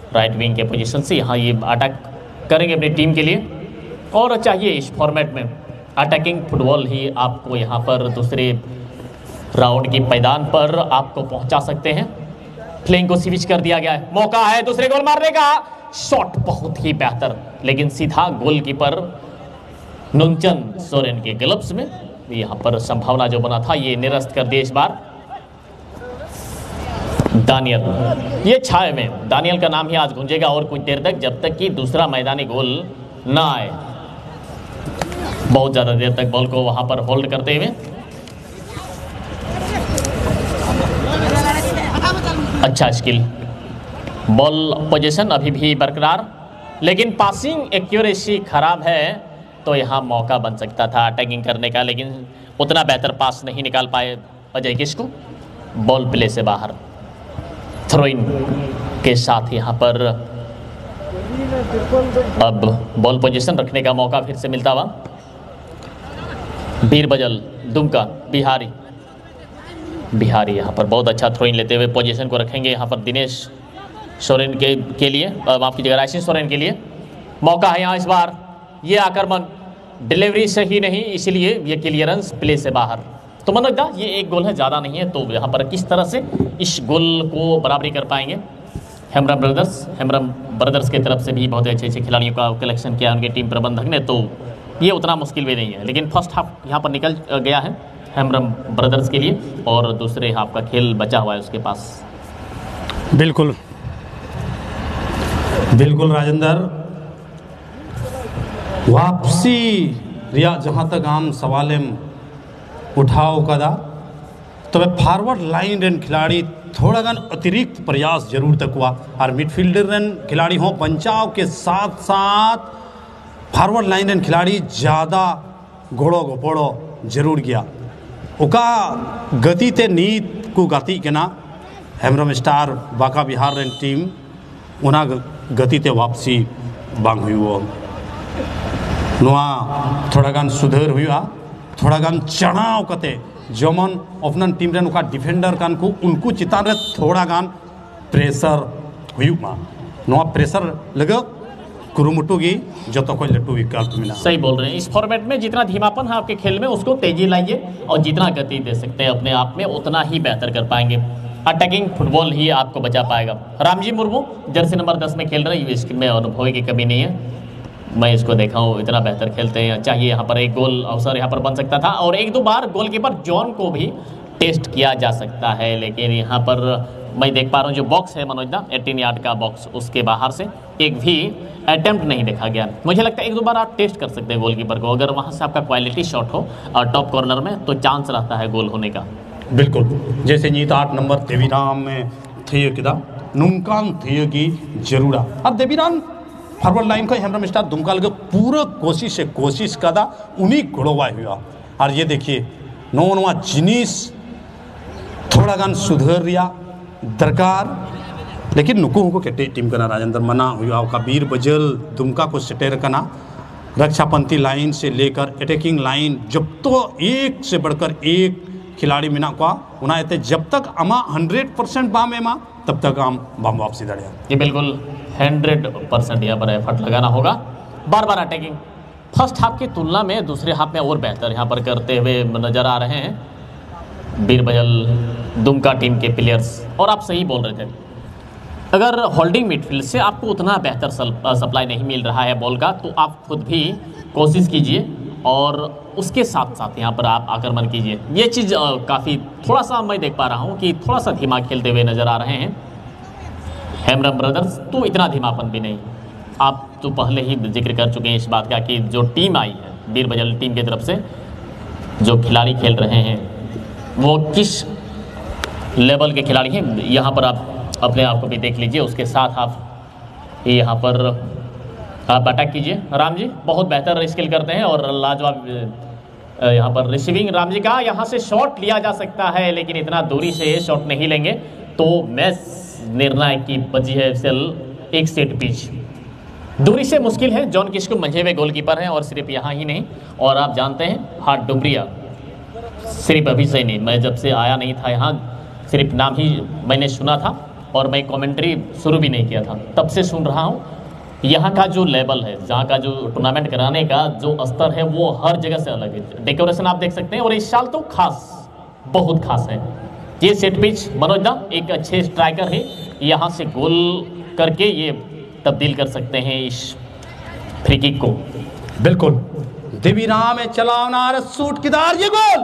राइट विंग के पोजीशन से यहाँ ये अटैक करेंगे अपनी टीम के लिए। और चाहिए इस फॉर्मेट में अटैकिंग फुटबॉल ही आपको यहाँ पर दूसरे राउंड की मैदान पर आपको पहुँचा सकते हैं। फ्लैंक को स्विच कर दिया गया है, मौका है दूसरे गोल मारने का। शॉट बहुत ही बेहतर, लेकिन सीधा गोलकीपर नुनचन सोरेन के ग्लव्स में। यहाँ पर संभावना जो बना था ये निरस्त कर दिया इस बार। दानियल, ये छाए में दानियल का नाम ही आज गूंजेगा और कुछ देर तक, जब तक कि दूसरा मैदानी गोल ना आए। बहुत ज़्यादा देर तक बॉल को वहाँ पर होल्ड करते हुए। अच्छा स्किल, बॉल पोजीशन अभी भी बरकरार, लेकिन पासिंग एक्यूरेसी खराब है। तो यहाँ मौका बन सकता था अटैकिंग करने का, लेकिन उतना बेहतर पास नहीं निकाल पाए अजय किस्कू। बॉल प्ले से बाहर, थ्रोइन के साथ यहाँ पर अब बॉल पोजीशन रखने का मौका फिर से मिलता हुआ। बीर बजल, दुमका, बिहारी बिहारी यहाँ पर बहुत अच्छा थ्रोइन लेते हुए पोजीशन को रखेंगे यहाँ पर दिनेश सोरेन के के लिए, माफ कीजिएगा रायसिंह सोरेन के लिए। मौका है यहाँ इस बार, ये आक्रमण डिलीवरी सही नहीं, इसलिए ये क्लियरेंस प्ले से बाहर। तो मनोज दा, ये एक गोल है, ज़्यादा नहीं है। तो यहाँ पर किस तरह से इस गोल को बराबरी कर पाएंगे हेम्ब्रम ब्रदर्स? हेम्ब्रम ब्रदर्स की तरफ से भी बहुत अच्छे अच्छे खिलाड़ियों का कलेक्शन किया उनके टीम प्रबंधक ने, तो ये उतना मुश्किल भी नहीं है। लेकिन फर्स्ट हाफ यहाँ पर निकल गया है हेम्ब्रम ब्रदर्स के लिए, और दूसरे हाफ का खेल बचा हुआ है उसके पास। बिल्कुल बिल्कुल राजेंद्र, वापसी रिया जहाँ तक आम सवाल उठाओ कदा, तो वे फॉरवर्ड लाइन रेन खिलाड़ी थोड़ा गन अतिरिक्त प्रयास जरूर तक हुआ, और मिडफील्डर रेन खिलाड़ी हो बचाव के साथ साथ फॉरवर्ड लाइन रेन खिलाड़ी ज़्यादा घोड़ो घोपोड़ो जरूर गया। उका गति ते नीत को गति के ना हेम्ब्रम स्टार बाका बिहार रेन टीम उना गति ते वापसी बांग हुई वो नुआ थोड़ा गान सुधर हुआ, थोड़ा गान चढ़ाव कते जमन अपना टीम रेन उका डिफेंडर कान को उनको चितान रे थोड़ा गान प्रेशर हुआ, नुआ प्रेशर लगे कुरुमुटुगी जो तो कोई लट्टू विकल्प मिला। सही बोल रहे हैं, इस फॉर्मेट में जितना धीमापन है आपके खेल में उसको तेजी लाइए, और जितना गति दे सकते हैं अपने आप में उतना ही बेहतर कर पाएंगे। अटैकिंग फुटबॉल ही आपको बचा पाएगा। रामजी मुर्मू जर्सी नंबर दस में खेल रहे हैं, इसमें अनुभव की कमी नहीं है, मैं इसको देखा हूँ, इतना बेहतर खेलते हैं। चाहिए यहाँ पर एक गोल अवसर यहाँ पर बन सकता था, और एक दो बार गोलकीपर जॉन को भी टेस्ट किया जा सकता है, लेकिन यहाँ पर मैं देख पा रहा हूँ जो बॉक्स है मनोज दा एटीन यार्ड का बॉक्स, उसके बाहर से एक भी अटेम्प्ट नहीं देखा गया। मुझे लगता है एक दो बार आप टेस्ट कर सकते हैं गोलकीपर को, अगर वहाँ से आपका क्वालिटी शॉट हो और टॉप कॉर्नर में, तो चांस रहता है गोल होने का। बिल्कुल, जैसे नीत आठ नंबर देवीराम में थे किदा नुमकान थे की जरूरा, अब देवीराम फॉरवर्ड लाइन का हेम्ब्रम स्टार दुमका लगे पूरा कोशिश है कोशिश कदा उन्हीं घोड़ोवा हुआ। और ये देखिए नो नवा जिनिस थोड़ा गान सुधर रिया दरकार, लेकिन नुकू हुको के टीम करना राजेंद्र मना हुआ का बीर बजल दुमका को सटेर करना, रक्षापंथी लाइन से लेकर अटैकिंग लाइन, जब तो एक से बढ़कर एक खिलाड़ी मिना को उन्हें जब तक अमा हंड्रेड परसेंट बाम एमा तब तक हम बाम वापसी दड़िया। ये बिल्कुल हंड्रेड परसेंट यहाँ पर एफर्ट लगाना होगा। बार बार अटैकिंग फर्स्ट हाफ की तुलना में दूसरे हाफ में और बेहतर यहाँ पर करते हुए नजर आ रहे हैं बीर बजल दुमका टीम के प्लेयर्स। और आप सही बोल रहे थे, अगर होल्डिंग मिडफील्ड से आपको उतना बेहतर सप्लाई नहीं मिल रहा है बॉल का, तो आप खुद भी कोशिश कीजिए और उसके साथ साथ यहाँ पर आप आक्रमण कीजिए। ये चीज़ काफ़ी थोड़ा सा मैं देख पा रहा हूँ कि थोड़ा सा धीमा खेलते हुए नज़र आ रहे हैं हेम्ब्रम ब्रदर्स, तो इतना धीमापन भी नहीं। आप तो पहले ही जिक्र कर चुके हैं इस बात का कि जो टीम आई है बीर बजल टीम की तरफ से, जो खिलाड़ी खेल रहे हैं वो किस लेवल के खिलाड़ी हैं, यहाँ पर आप अपने आप को भी देख लीजिए। उसके साथ आप यहाँ पर आप अटैक कीजिए। राम जी बहुत बेहतर स्किल करते हैं और लाजवाब यहाँ पर रिसीविंग राम जी का, यहाँ से शॉट लिया जा सकता है लेकिन इतना दूरी से शॉट नहीं लेंगे, तो मैच निर्णायक की बची है सेल एक सेट पिच। दूरी से मुश्किल है, जॉन किस्कू मंझे हुए गोलकीपर हैं और सिर्फ यहाँ ही नहीं, और आप जानते हैं हाथ डुमरिया सिर्फ अभी से नहीं, मैं जब से आया नहीं था यहाँ सिर्फ नाम ही मैंने सुना था, और मैं कमेंट्री शुरू भी नहीं किया था, तब से सुन रहा हूँ। यहाँ का जो लेवल है, जहाँ का जो टूर्नामेंट कराने का जो स्तर है वो हर जगह से अलग है। डेकोरेशन आप देख सकते हैं, और इस साल तो खास, बहुत खास है। ये सेट पिच मनोज दा एक अच्छे स्ट्राइकर है, यहाँ से गोल करके ये तब्दील कर सकते हैं इस फ्री किक को। बिल्कुल देवीराम है चलावना सूट किदार ये गोल।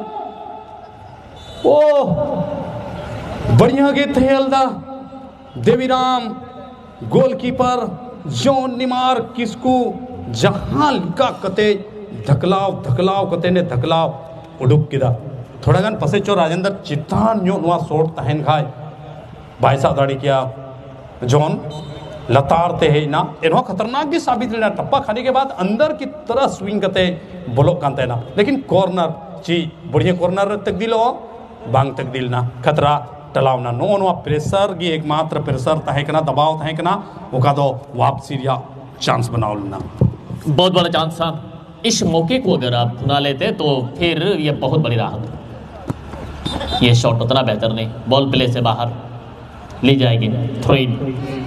ओह बढ़िया गेंद है हल्दा देवीराम गोलकीपर जॉन निमार किसको जहां लिखा कते धकलाव धकलाव कते ने धकलाव उडुक किदा थोड़ा गन पसेचो राजेंद्र चित्तान न्यो नुआ शॉट तहन खाए भाई साहब दाड़ी किया जॉन लतारते है ना इन्हों खतरनाक भी साबित लेना टप्पा खाने के बाद अंदर की तरह स्विंग करते ब्लॉक करते ना, लेकिन कॉर्नर ची बढ़िया कॉर्नर तकदील हो बांग तकदील ना खतरा टलावना नो नो प्रेशर की एकमात्र प्रेशर तहकना दबाव तहकना ओका दो वापसी या चांस बनाओ लेना। बहुत बड़ा चांस था। इस मौके को अगर आप भुना लेते तो फिर ये बहुत बड़ी राहत। ये शॉट उतना बेहतर नहीं, बॉल प्ले से बाहर ली जाएगी, थ्रो इन।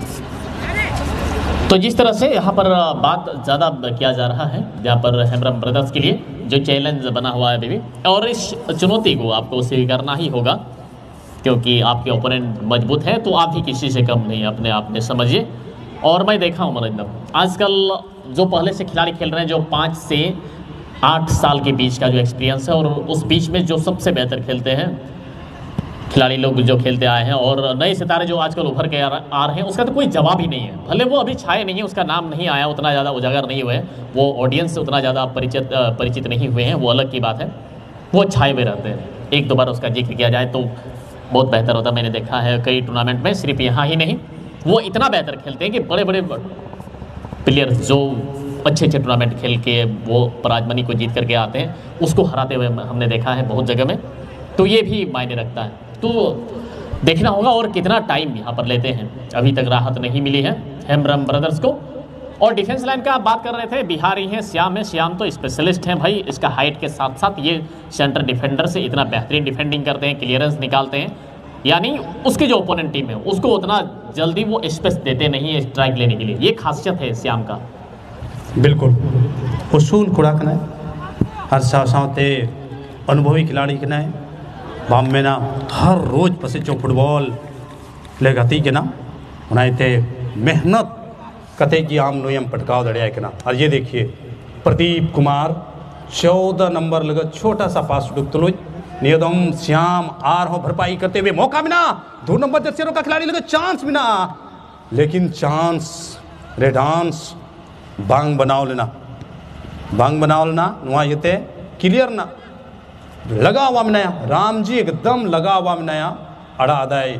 तो जिस तरह से यहाँ पर बात ज़्यादा किया जा रहा है, जहाँ पर हेमरम ब्रदर्स के लिए जो चैलेंज बना हुआ है अभी भी, और इस चुनौती को आपको स्वीकारना ही होगा क्योंकि आपके ओपोनेंट मजबूत हैं, तो आप भी किसी से कम नहीं, अपने आप में समझिए। और मैं देखा हूँ मनोज, आजकल जो पहले से खिलाड़ी खेल रहे हैं, जो पाँच से आठ साल के बीच का जो एक्सपीरियंस है, और उस बीच में जो सबसे बेहतर खेलते हैं खिलाड़ी लोग जो खेलते आए हैं, और नए सितारे जो आजकल उभर के आ रहे हैं, उसका तो कोई जवाब ही नहीं है। भले वो अभी छाए नहीं है, उसका नाम नहीं आया, उतना ज़्यादा उजागर नहीं हुए, वो ऑडियंस से उतना ज़्यादा परिचित परिचित नहीं हुए हैं, वो अलग की बात है। वो छाए हुए रहते हैं, एक दो बार उसका जिक्र किया जाए तो बहुत बेहतर होता। मैंने देखा है कई टूर्नामेंट में, सिर्फ यहाँ ही नहीं, वो इतना बेहतर खेलते हैं कि बड़े बड़े प्लेयर्स जो अच्छे अच्छे टूर्नामेंट खेल के वो पराजमनी को जीत करके आते हैं, उसको हराते हुए हमने देखा है बहुत जगह में। तो ये भी मायने रखता है, तो देखना होगा और कितना टाइम यहाँ पर लेते हैं। अभी तक राहत नहीं मिली है हेमरम ब्रदर्स को। और डिफेंस लाइन का आप बात कर रहे थे, बिहारी हैं, श्याम है। श्याम तो स्पेशलिस्ट हैं भाई, इसका हाइट के साथ साथ ये सेंटर डिफेंडर से इतना बेहतरीन डिफेंडिंग करते हैं, क्लियरेंस निकालते हैं, यानी उसकी जो ओपोनेंट टीम है उसको उतना जल्दी वो स्पेस देते नहीं है स्ट्राइक लेने के लिए। ये खासियत है श्याम का। बिल्कुल उसूल खुराक न हर सावते अनुभवी खिलाड़ी के न बाम में ना हर रोज पसीचो फुटबॉल ले गति के ना उन्हें मेहनत कते की आम नोयम पटकाव दड़िया के ना। और ये देखिए प्रदीप कुमार चौदह नंबर लगा छोटा सा पास डुबतलो नियदम श्याम आर हो भरपाई करते हुए मौका बिना दो नंबर जर्सियों का खिलाड़ी लगा चांस बिना, लेकिन चांस रेडांस बांग बनाओ लेना बांग बनाओ लेना नुआ ये क्लियर ना लगा हुआ में नया राम जी एकदम लगा हुआ में नया अड़ा अदाय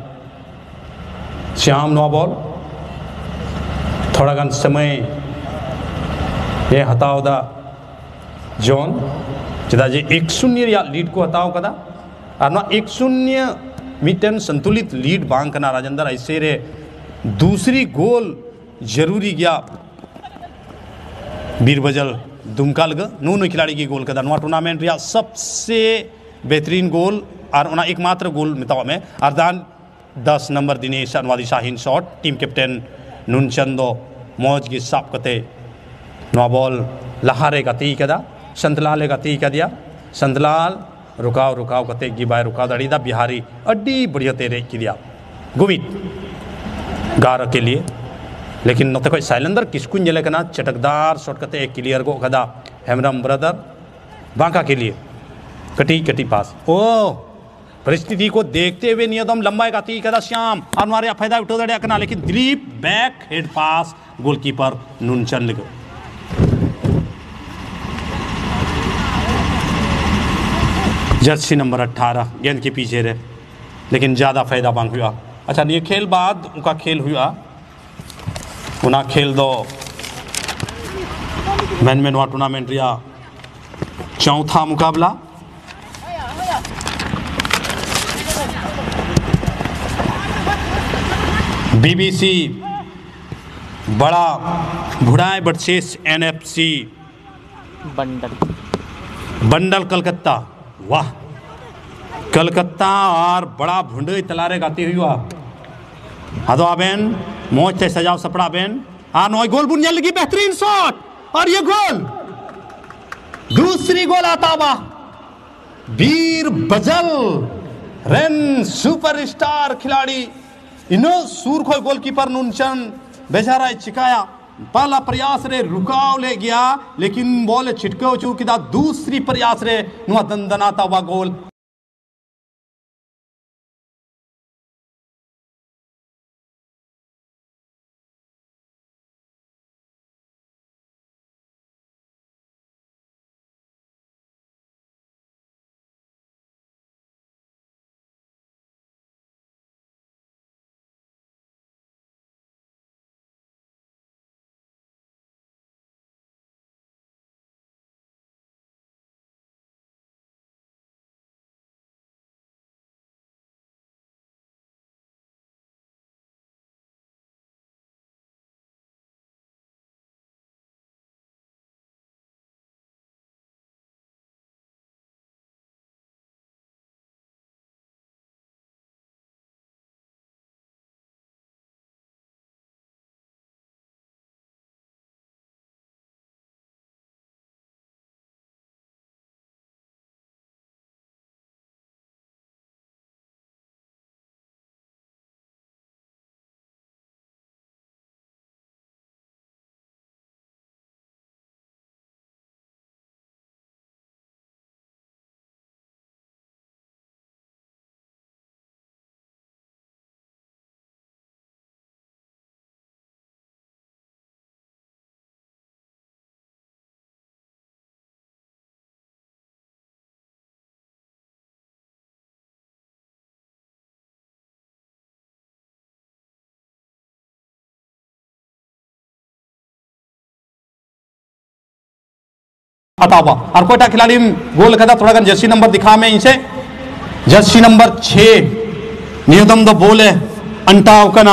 श्याम नुआ बॉल थोड़ा गन समय ये हताओ दा जॉन चदा जे एक शून्य या लीड को हताओ कदा और ना एक शून्य मिटन संतुलित लीड बांग कना राजेंद्र ऐसे रे दूसरी गोल जरूरी गया बीर बजल दुमका लगा नू नू खिलाड़ी की गोल कदा नुआ टूर्नामेंट या सबसे बेहतरीन गोल और उना एकमात्र गोल मितावा में अर्दान दस नंबर दिनेश अनुवादी शाहीन शॉट टीम कैप्टन नुनचंदो मौज की साप कते नुआ बॉल लहारे का ती कदा संतलाल का ती कर दिया संतलाल रुकाव रुकाव कते की बाय रुकाव दड़ी दा बिहारी अड्डी बढ़िया तेरे की दिया गुमित गार के लिए, लेकिन न तो कोई साइलेंदर किसकुन जले कना चटकदार शॉट करते एक क्लियर को कदा हेमरम ब्रदर बांका के लिए कटी कटी पास। ओ परिस्थिति को देखते हुए नियतम लंबाई का ती कदा श्याम अनवारे फायदा उठो दड़िया कना, लेकिन Dilip back head pass goalkeeper Nunchand को जर्सी नंबर अट्ठारह गेंद के पीछे रहे, लेकिन ज़्यादा फायदा बांग हुआ। अच्छा ये खेल बाद उनका खेल हुआ उना खेल दो मैन में नुआ टूर्नामेंट रिया चौथा मुकाबला बीबीसी बड़ा भुड़ाए बटशेष एनएफसी बंडल बंडल कलकत्ता, वाह कलकत्ता और बड़ा भुंडई तलारे गाती हुआ आदो आबेन मोच थे सजाव सपड़ा बेन आ नॉय गोल बुन लगी बेहतरीन शॉट और ये गोल दूसरी गोल आता बा वीर बजल रेन सुपरस्टार खिलाड़ी इनो सूर खोई गोलकीपर नुनचन बेचारा चिकाया पहला प्रयास रे रुकाव ले गया लेकिन बॉल छिटके चूकी दा दूसरी प्रयास रे नुआ दंदनाता हुआ गोल अतावा और कोटा खिलाड़ी गोल कदा थोड़ा गन जर्सी नंबर दिखा में इनसे जर्सी नंबर छह नियतम द बोले अंटाव कना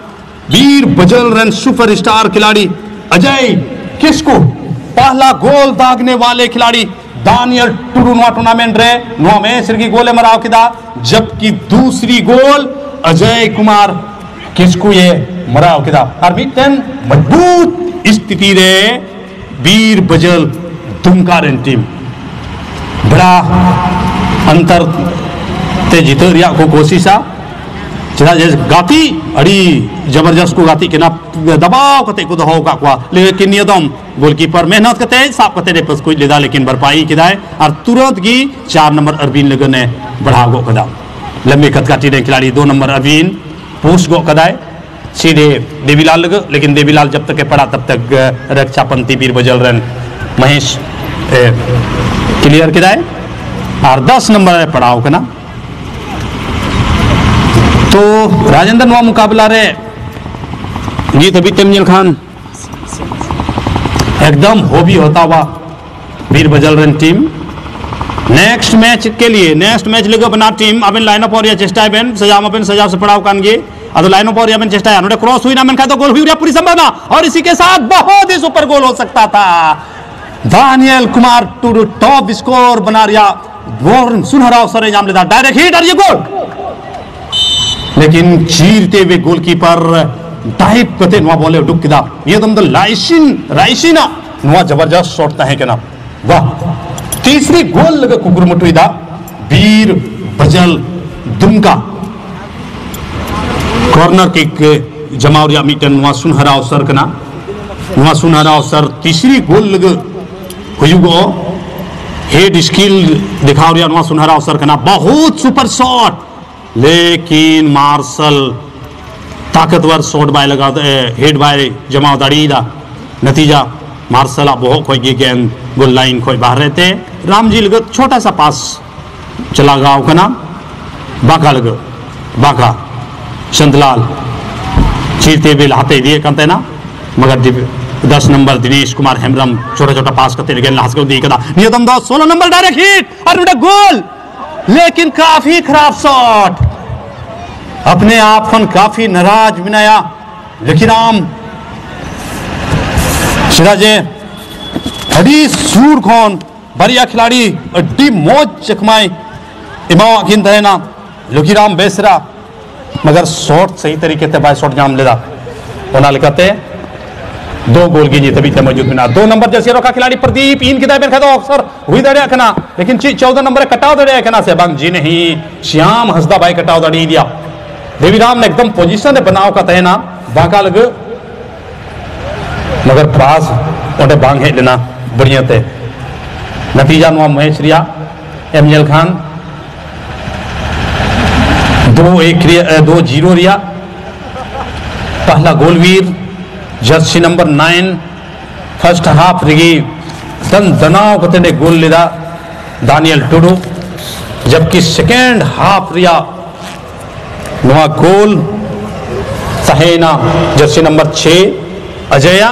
वीर बजल रन सुपरस्टार खिलाड़ी अजय किसको पहला गोल दागने वाले खिलाड़ी दानियल टुरुनवा टूर्नामेंट रे नुआ मैच की गोले मराव किदा जबकि दूसरी गोल अजय कुमार किसको ये मराव किदा और मिटन मजबूत स्थिति रे वीर बजल दुमका टीम बड़ा अंतर ते जीते रिया को कोशिश आ चला जैसे गाती अड़ी जबरदस्त को गाती के ना दबाव कते को दहो का qua लेकिन नियतम गोलकीपर मेहनत करते साफ करते ने पस कोई लेदा लेकिन भरपाई किदाय और तुरंत की चार नंबर अरविंद लगन ने बढ़ा गो कदा लंबी कदकाटी ने खिलाड़ी दो नंबर अरविंद पुश गो कदाय सीधे देवीलाल लग लेकिन देवीलाल जब तक के पड़ा तब तक रक्षापंथी वीर बजल रन महेश क्लियर किदाय और दस नंबर पड़ाव कना तो राजेंद्र नवा मुकाबला रे जीत अभी तेमजिल खान एकदम हो भी होता हुआ वीर बजल रन टीम नेक्स्ट मैच के लिए नेक्स्ट मैच लगे बना टीम अबन लाइनअप और या चेष्टा बेन सजाम अबन सजाव से पड़ाव कानगे अदो लाइनअप और या बेन चेष्टा है क्रॉस हुई ना मैंने कहा तो गोल हुई पूरी संभावना और इसी के साथ बहुत ही सुपर गोल हो सकता था Daniel Kumar to top score बना रिया बोर्न सुनहरा अवसर जाम लेता डायरेक्ट हिट और ये गोल लेकिन चीरते हुए गोलकीपर डाइव करते नुआ बोले डुक किदा ये तुम तो लाइसिन राइसिना नुआ जबरदस्त शॉट है के ना वाह तीसरी गोल लगे कुकुर मुटुइदा वीर बजल दुमका कॉर्नर किक जमावरिया मीटन नुआ सुनहरा अवसर कना नुआ सुनहरा अवसर तीसरी गोल लगे हुयुगो हेड स्किल दिखाव रिया नुआ सुनहरा अवसर कना बहुत सुपर शॉट लेकिन मार्शल ताकतवर शॉट बाय लगा हेड बाय जमाव दाड़ीदा नतीजा मार्शल आप बहुत खोई गेंद गोल लाइन खोई बाहर रहते रामजी लगत छोटा सा पास चला गाँव का नाम बाका लग बाका चंदलाल चीरते हुए लाते दिए करते ना मगर दस नंबर दिनेश कुमार हेमरम छोटा छोटा पास करते लगे लास्ट को दी कदा नियतम दो सोलह नंबर डायरेक्ट हिट और उनका गोल लेकिन काफी खराब शॉट अपने आप को काफी नाराज बनाया लेकिन आम सिराजे अड़ी सूर खोन बढ़िया खिलाड़ी अड्डी मौज चकमाई इमाओ अखिन ना लुकीराम बेसरा मगर शॉट सही तरीके से बाय शॉट जाम लेदा होना लिखते दो गोल की जीत अभी तक मौजूद बिना। दो नंबर जैसे रोका खिलाड़ी प्रदीप इन की दायरे खा अक्सर हुई दड़े खना लेकिन चौदह नंबर कटाव दड़े खना से बंग जी नहीं श्याम हंसदा भाई कटाव दड़ी दिया देवीराम ने एकदम पोजीशन बनाव का तहना बाका लग मगर पास उन्हें बांग है लेना बढ़िया थे नतीजा नुआ महेश रिया एमएल खान दो एक दो जीरो रिया पहला गोलवीर jersey number nine first half रिगी दन दनाव कते गोल लेदा दानियल टुडू जबकि सेकेंड हाफ रिया नुआ गोल सहेना जर्सी नंबर छः अजया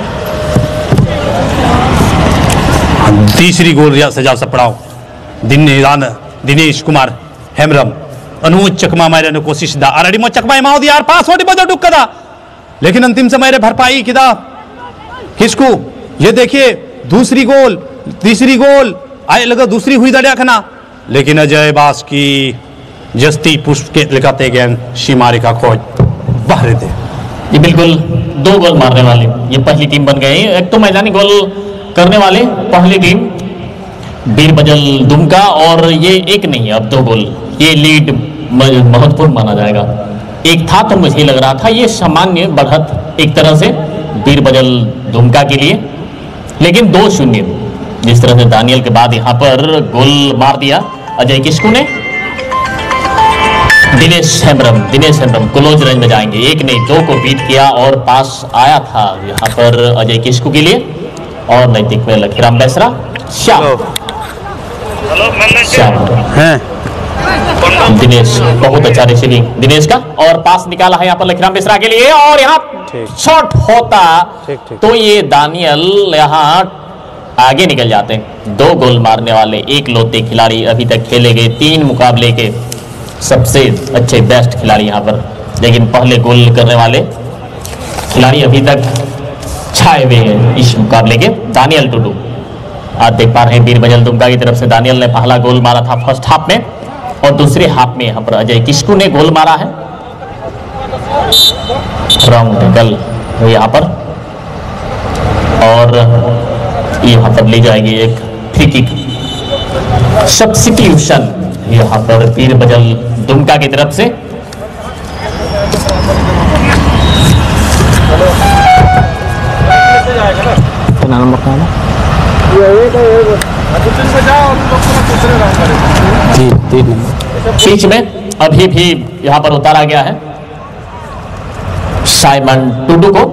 तीसरी गोल रिया सजा सपड़ाओ दिन दिनेश कुमार हेमरम अनुज चकमा मारे ने कोशिश दा आरडी मो चकमा माओ दिया पास होटी बदो डुक कदा लेकिन अंतिम समय रे भरपाई किदा किसको ये देखिए दूसरी गोल तीसरी गोल आए लगा दूसरी हुई दड़िया खना लेकिन अजय बास की जस्ती पुष्प के लिखाते गए सीमारी का खोज बाहर थे ये बिल्कुल दो गोल मारने वाले ये पहली टीम बन गए। एक तो मैदानी गोल करने वाले पहली टीम बीर बजल दुमका और ये एक नहीं अब दो गोल ये लीड महत्वपूर्ण माना जाएगा। एक था तो मुझे लग रहा था ये सामान्य बढ़त एक तरह से बीर बजल दुमका के लिए लेकिन दो शून्य जिस तरह से दानियल के बाद यहाँ पर गोल मार दिया अजय किस्कू ने। दिनेश हेम्ब्रम दिनेश हेम्ब्रम क्लोज रेंज में जाएंगे एक नहीं दो को बीट किया और पास आया था यहाँ पर अजय किस्कू के लिए और नजदीक में लखीराम बेसरा श्याम श्याम दिनेश बहुत अच्छा रिसीविंग दिनेश का और पास निकाला है यहाँ पर लखीराम बेसरा के लिए और यहाँ शॉट होता ठीक, ठीक, तो ये दानियल यहाँ आगे निकल जाते हैं। दो गोल मारने वाले एक लौते खिलाड़ी अभी तक खेले गए तीन मुकाबले के सबसे अच्छे बेस्ट खिलाड़ी यहाँ पर लेकिन पहले गोल करने वाले खिलाड़ी अभी तक छाए हुए हैं इस मुकाबले के दानियल टुडू। आज देख पा रहे हैं बीर बजल दुमका की तरफ से दानियल ने पहला गोल मारा था फर्स्ट हाफ में और दूसरे हाफ में यहाँ पर अजय किस्कू ने गोल मारा है। राउंड निकल यहाँ पर और यहाँ पर ली जाएगी एक फ्री किक सब्स्टिट्यूशन यहाँ पर बीर बजल दुमका की तरफ से। बीच में अभी भी यहाँ पर उतारा गया है साइमन टुडू को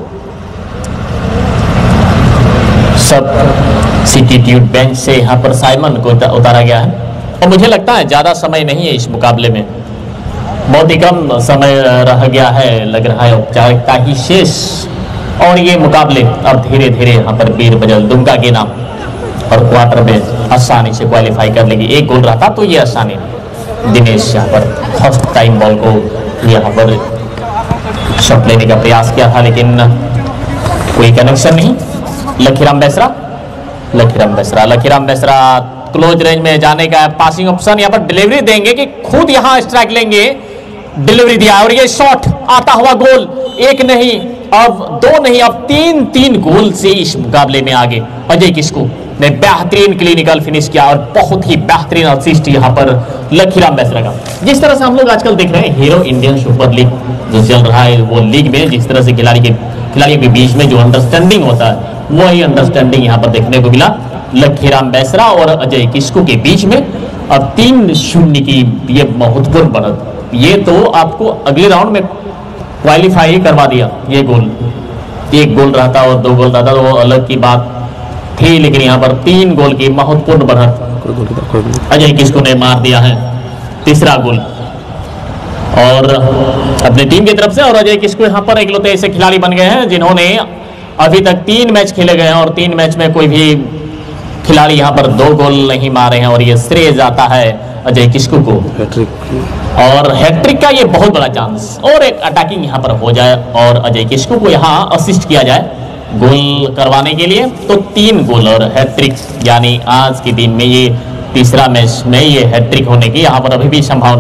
सब सिटीट्यूट बेंच से यहाँ पर साइमन को उतारा गया है और मुझे लगता है ज़्यादा समय नहीं है इस मुकाबले में बहुत ही कम समय रह गया है लग रहा है औपचारिकता ही शेष और ये मुकाबले अब धीरे धीरे यहाँ पर बीर बजल दुमका के नाम और क्वार्टर में आसानी से क्वालिफाई कर लेगी। एक गोल रहता तो ये आसानी दिनेश यहाँ पर फर्स्ट टाइम बॉल को यहाँ पर शॉट लेने का प्रयास किया था लेकिन कोई कनेक्शन नहीं। लखीराम बेसरा लखीराम बेसरा लखीराम बेसरा क्लोज रेंज में जाने का पासिंग ऑप्शन यहाँ पर डिलीवरी देंगे कि खुद यहाँ स्ट्राइक लेंगे डिलीवरी दिया और ये शॉट आता हुआ गोल एक नहीं अब दो नहीं अब तीन तीन गोल से इस मुकाबले में आगे अजय किस्कू ने बेहतरीन क्लिनिकल फिनिश किया और बहुत ही बेहतरीन असिस्ट यहाँ पर लखीराम बेसरा का। जिस तरह से हम लोग आजकल देख रहे हैं हीरो इंडियन सुपर लीग जो चल रहा है वो लीग में जिस तरह से खिलाड़ी के खिलाड़ियों के बीच में जो अंडरस्टैंडिंग होता है वही अंडरस्टैंडिंग यहाँ पर देखने को मिला लखीराम बेसरा और अजय किस्कू के बीच में। अब तीन शून्य की ये महत्वपूर्ण बढ़त ये तो आपको अगले राउंड में क्वालिफाई करवा दिया। ये गोल एक गोल रहता और दो गोल रहता तो वो अलग की बात थी लेकिन यहाँ पर तीन गोल की महत्वपूर्ण बढ़त अजय किस्कू ने मार दिया है तीसरा गोल और अपनी टीम की तरफ से। और अजय किस्कू यहाँ पर इकलौते ऐसे खिलाड़ी बन गए हैं जिन्होंने अभी तक तीन मैच खेले गए हैं और तीन मैच में कोई भी खिलाड़ी यहाँ पर दो गोल नहीं मारे हैं और ये श्रेय जाता है अजय किस्कू को और हैट्रिक का ये बहुत बड़ा चांस और एक अटैकिंग यहाँ पर हो जाए और अजय किस्कू को यहाँ असिस्ट किया जाए गोल करवाने के लिए तो तीन गोल और हैट्रिक यानी आज के दिन में ये तीसरा मैच में ये हैट्रिक होने की यहाँ पर अभी भी संभावना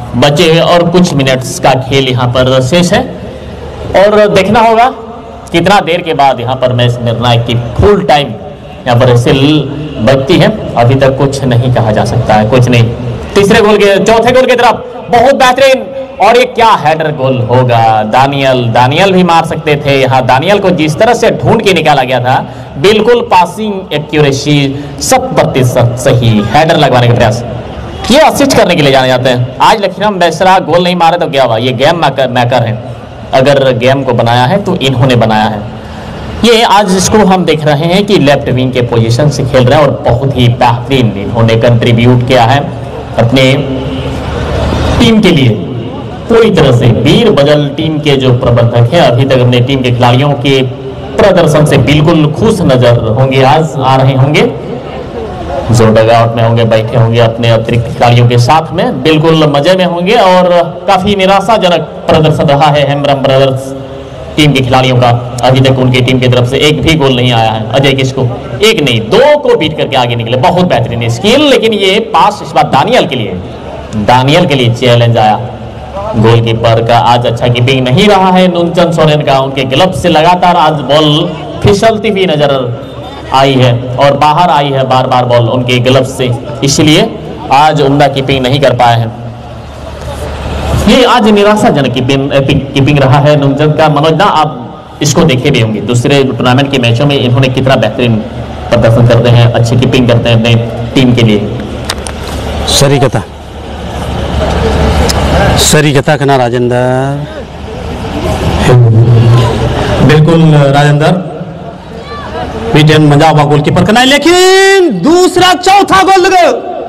बचे हुए और कुछ मिनट्स का खेल यहाँ पर शेष है और देखना होगा कितना देर के बाद यहाँ पर मैच निर्णायक की फुल टाइम यहाँ पर सिल बजती है। अभी तक कुछ नहीं कहा जा सकता है, कुछ नहीं। तीसरे गोल के चौथे गोल की तरफ बहुत बेहतरीन, और ये क्या हेडर गोल होगा। दानियल दानियल भी मार सकते थे यहाँ। दानियल को जिस तरह से ढूंढ के निकाला गया था, बिल्कुल पासिंग एक्यूरेसी शत प्रतिशत सही हेडर लगवाने का प्रयास। ये असिस्ट करने के लिए जाने जाते हैं। आज लखीराम बेसरा गोल नहीं मारे तो क्या हुआ, ये गेम मेकर है। अगर गेम को बनाया है तो इन्होंने बनाया है। ये आज इसको हम देख रहे हैं कि लेफ्ट विंग के पोजीशन से खेल रहे हैं और बहुत ही बेहतरीन इन्होंने कंट्रीब्यूट किया है अपने टीम के लिए पूरी तरह से। वीर बजल टीम के जो प्रबंधक हैं अभी तक अपने टीम के खिलाड़ियों के प्रदर्शन से बिल्कुल खुश नजर होंगे। आज आ रहे होंगे जो डगआउट में होंगे, बैठे होंगे अपने अतिरिक्त खिलाड़ियों के साथ में, बिल्कुल मजे में होंगे। और काफी निराशाजनक प्रदर्शन रहा है हेम्ब्रम ब्रदर्स टीम के खिलाड़ियों का। अभी तक उनकी टीम की तरफ से एक भी गोल नहीं आया है। अजय किसको एक नहीं दो को बीट करके आगे निकले, बहुत बेहतरीन स्किल। लेकिन ये पास इस बार दानियल के लिए दानियल के लिए चैलेंज आया। गोलकीपर का आज अच्छा कीपिंग नहीं रहा है नुनचंद सोरेन का। उनके ग्लव से लगातार आज बॉल फिसलती हुई नजर आई है और बाहर आई है बार बार बॉल उनके ग्लव से, इसलिए आज उम्दा कीपिंग नहीं कर पाए हैं। ये आज निराशाजनक कीपिंग कीपिंग रहा है नुनचंद का। मनोज ना, आप इसको देखे भी होंगे दूसरे टूर्नामेंट के मैचों में इन्होंने कितना बेहतरीन प्रदर्शन करते हैं, अच्छी कीपिंग करते हैं अपने टीम के लिए। सरी कथा सरी कथा कना राजेंद्र, बिल्कुल राजेंद्र पीटन मजा हुआ गोलकीपर करना है, लेकिन दूसरा चौथा गोल लगा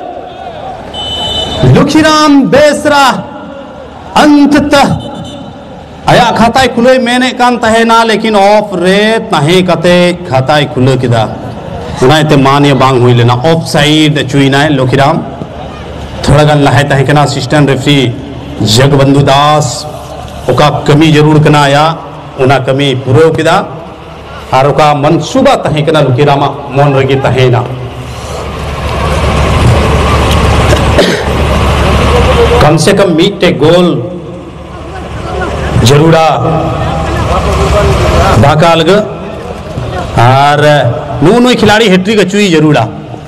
लखीराम बेसरा अंततः आया खाता खुले मैंने कान तहे ना, लेकिन ऑफ रेत नहीं कते खाता खुले किदा उनाते मान्य बांग हुई लेना ऑफ साइड चुईना लखीराम थोड़ा गन लहे तहे कना असिस्टेंट रेफरी जगबंधु दास ओका कमी जरूर कना आया उना कमी पूरे किदा और ओका मनसूबा तहे कना लखीरामा मन रगी तहे ना। कम से कम मीटे गोल जरूरा बाकालग और नू नू खिलाड़ी हेट्रिक अचुई जरूरा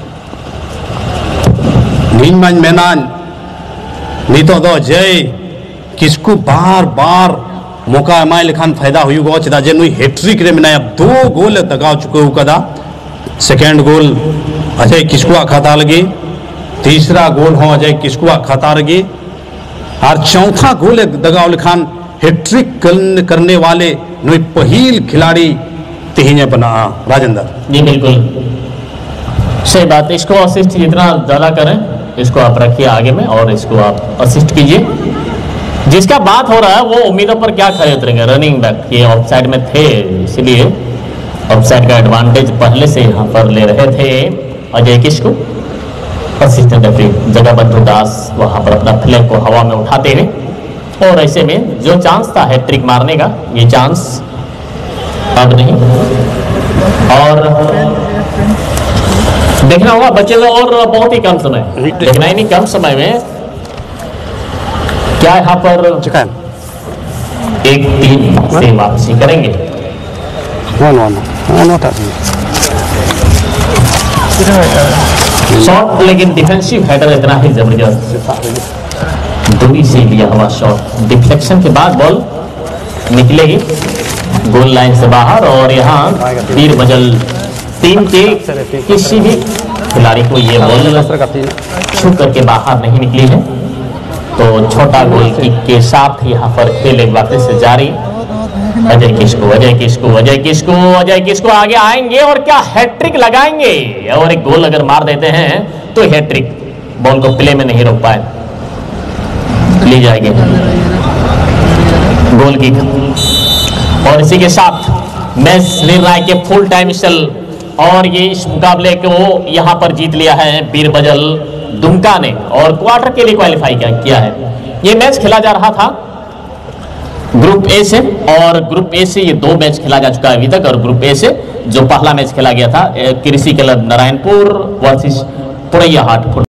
नीन मन मेनान नीतो दो जय किसको बार बार मौका एमाय लेखान फायदा हुई गो चदा जे नुई हेट्रिक रे मेना अब दो गोल दगाव चुके हो कदा। सेकंड गोल अजय किसको खाता लगी, तीसरा गोल हो अजय किसको खाता लगी और चौथा गोल दगाव लेखान हेट्रिक करने वाले नुई पहल खिलाड़ी तिहिने बना राजेंद्र। जी बिल्कुल सही बात। इसको असिस्ट जितना ज़्यादा करें इसको आप रखिए आगे में और इसको आप असिस्ट कीजिए। जिसका बात हो रहा है वो उम्मीदों पर क्या खड़े उतरेंगे, रनिंग बैक ये ऑफ साइड में थे इसलिए ऑफ साइड का एडवांटेज पहले से यहाँ पर ले रहे थे अजय किसको। असिस्टेंट रेफरी जगबंधु दास वहाँ पर अपना फ्लैग को हवा में उठाते हुए और ऐसे में जो चांस था हैट्रिक मारने का ये चांस अब नहीं। और देखना होगा बच्चे और बहुत ही कम समय, देखना ही नहीं कम समय में क्या यहाँ पर एक टीम से वापसी करेंगे। शॉट लेकिन डिफेंसिव हेडर इतना ही जबरदस्त दूरी से लिया हुआ शॉट, डिफ्लेक्शन के बाद बॉल निकलेगी गोल लाइन से बाहर। और यहाँ वीर बजल टीम के किसी भी खिलाड़ी को ये बॉल छू करके बाहर नहीं निकली है, तो छोटा गोल किक के साथ यहाँ पर खेल एक बार से जारी। अजय किसको अजय किसको अजय किसको अजय किसको आगे आएंगे और क्या हैट्रिक लगाएंगे और एक गोल अगर मार देते हैं तो हैट्रिक, बॉल को प्ले में नहीं रोक पाए, ली जाएगी गोल किक। और इसी के साथ मैच निर्णायक के फुल टाइम स्टल और ये इस मुकाबले को यहाँ पर जीत लिया है वीर बजल दुमका ने और क्वार्टर के लिए क्वालिफाई किया है। ये मैच खेला जा रहा था ग्रुप ए से और ग्रुप ए से ये दो मैच खेला जा चुका है अभी तक। और ग्रुप ए से जो पहला मैच खेला गया था कृषि क्लब नारायणपुर वर्सेस पुरैया हाट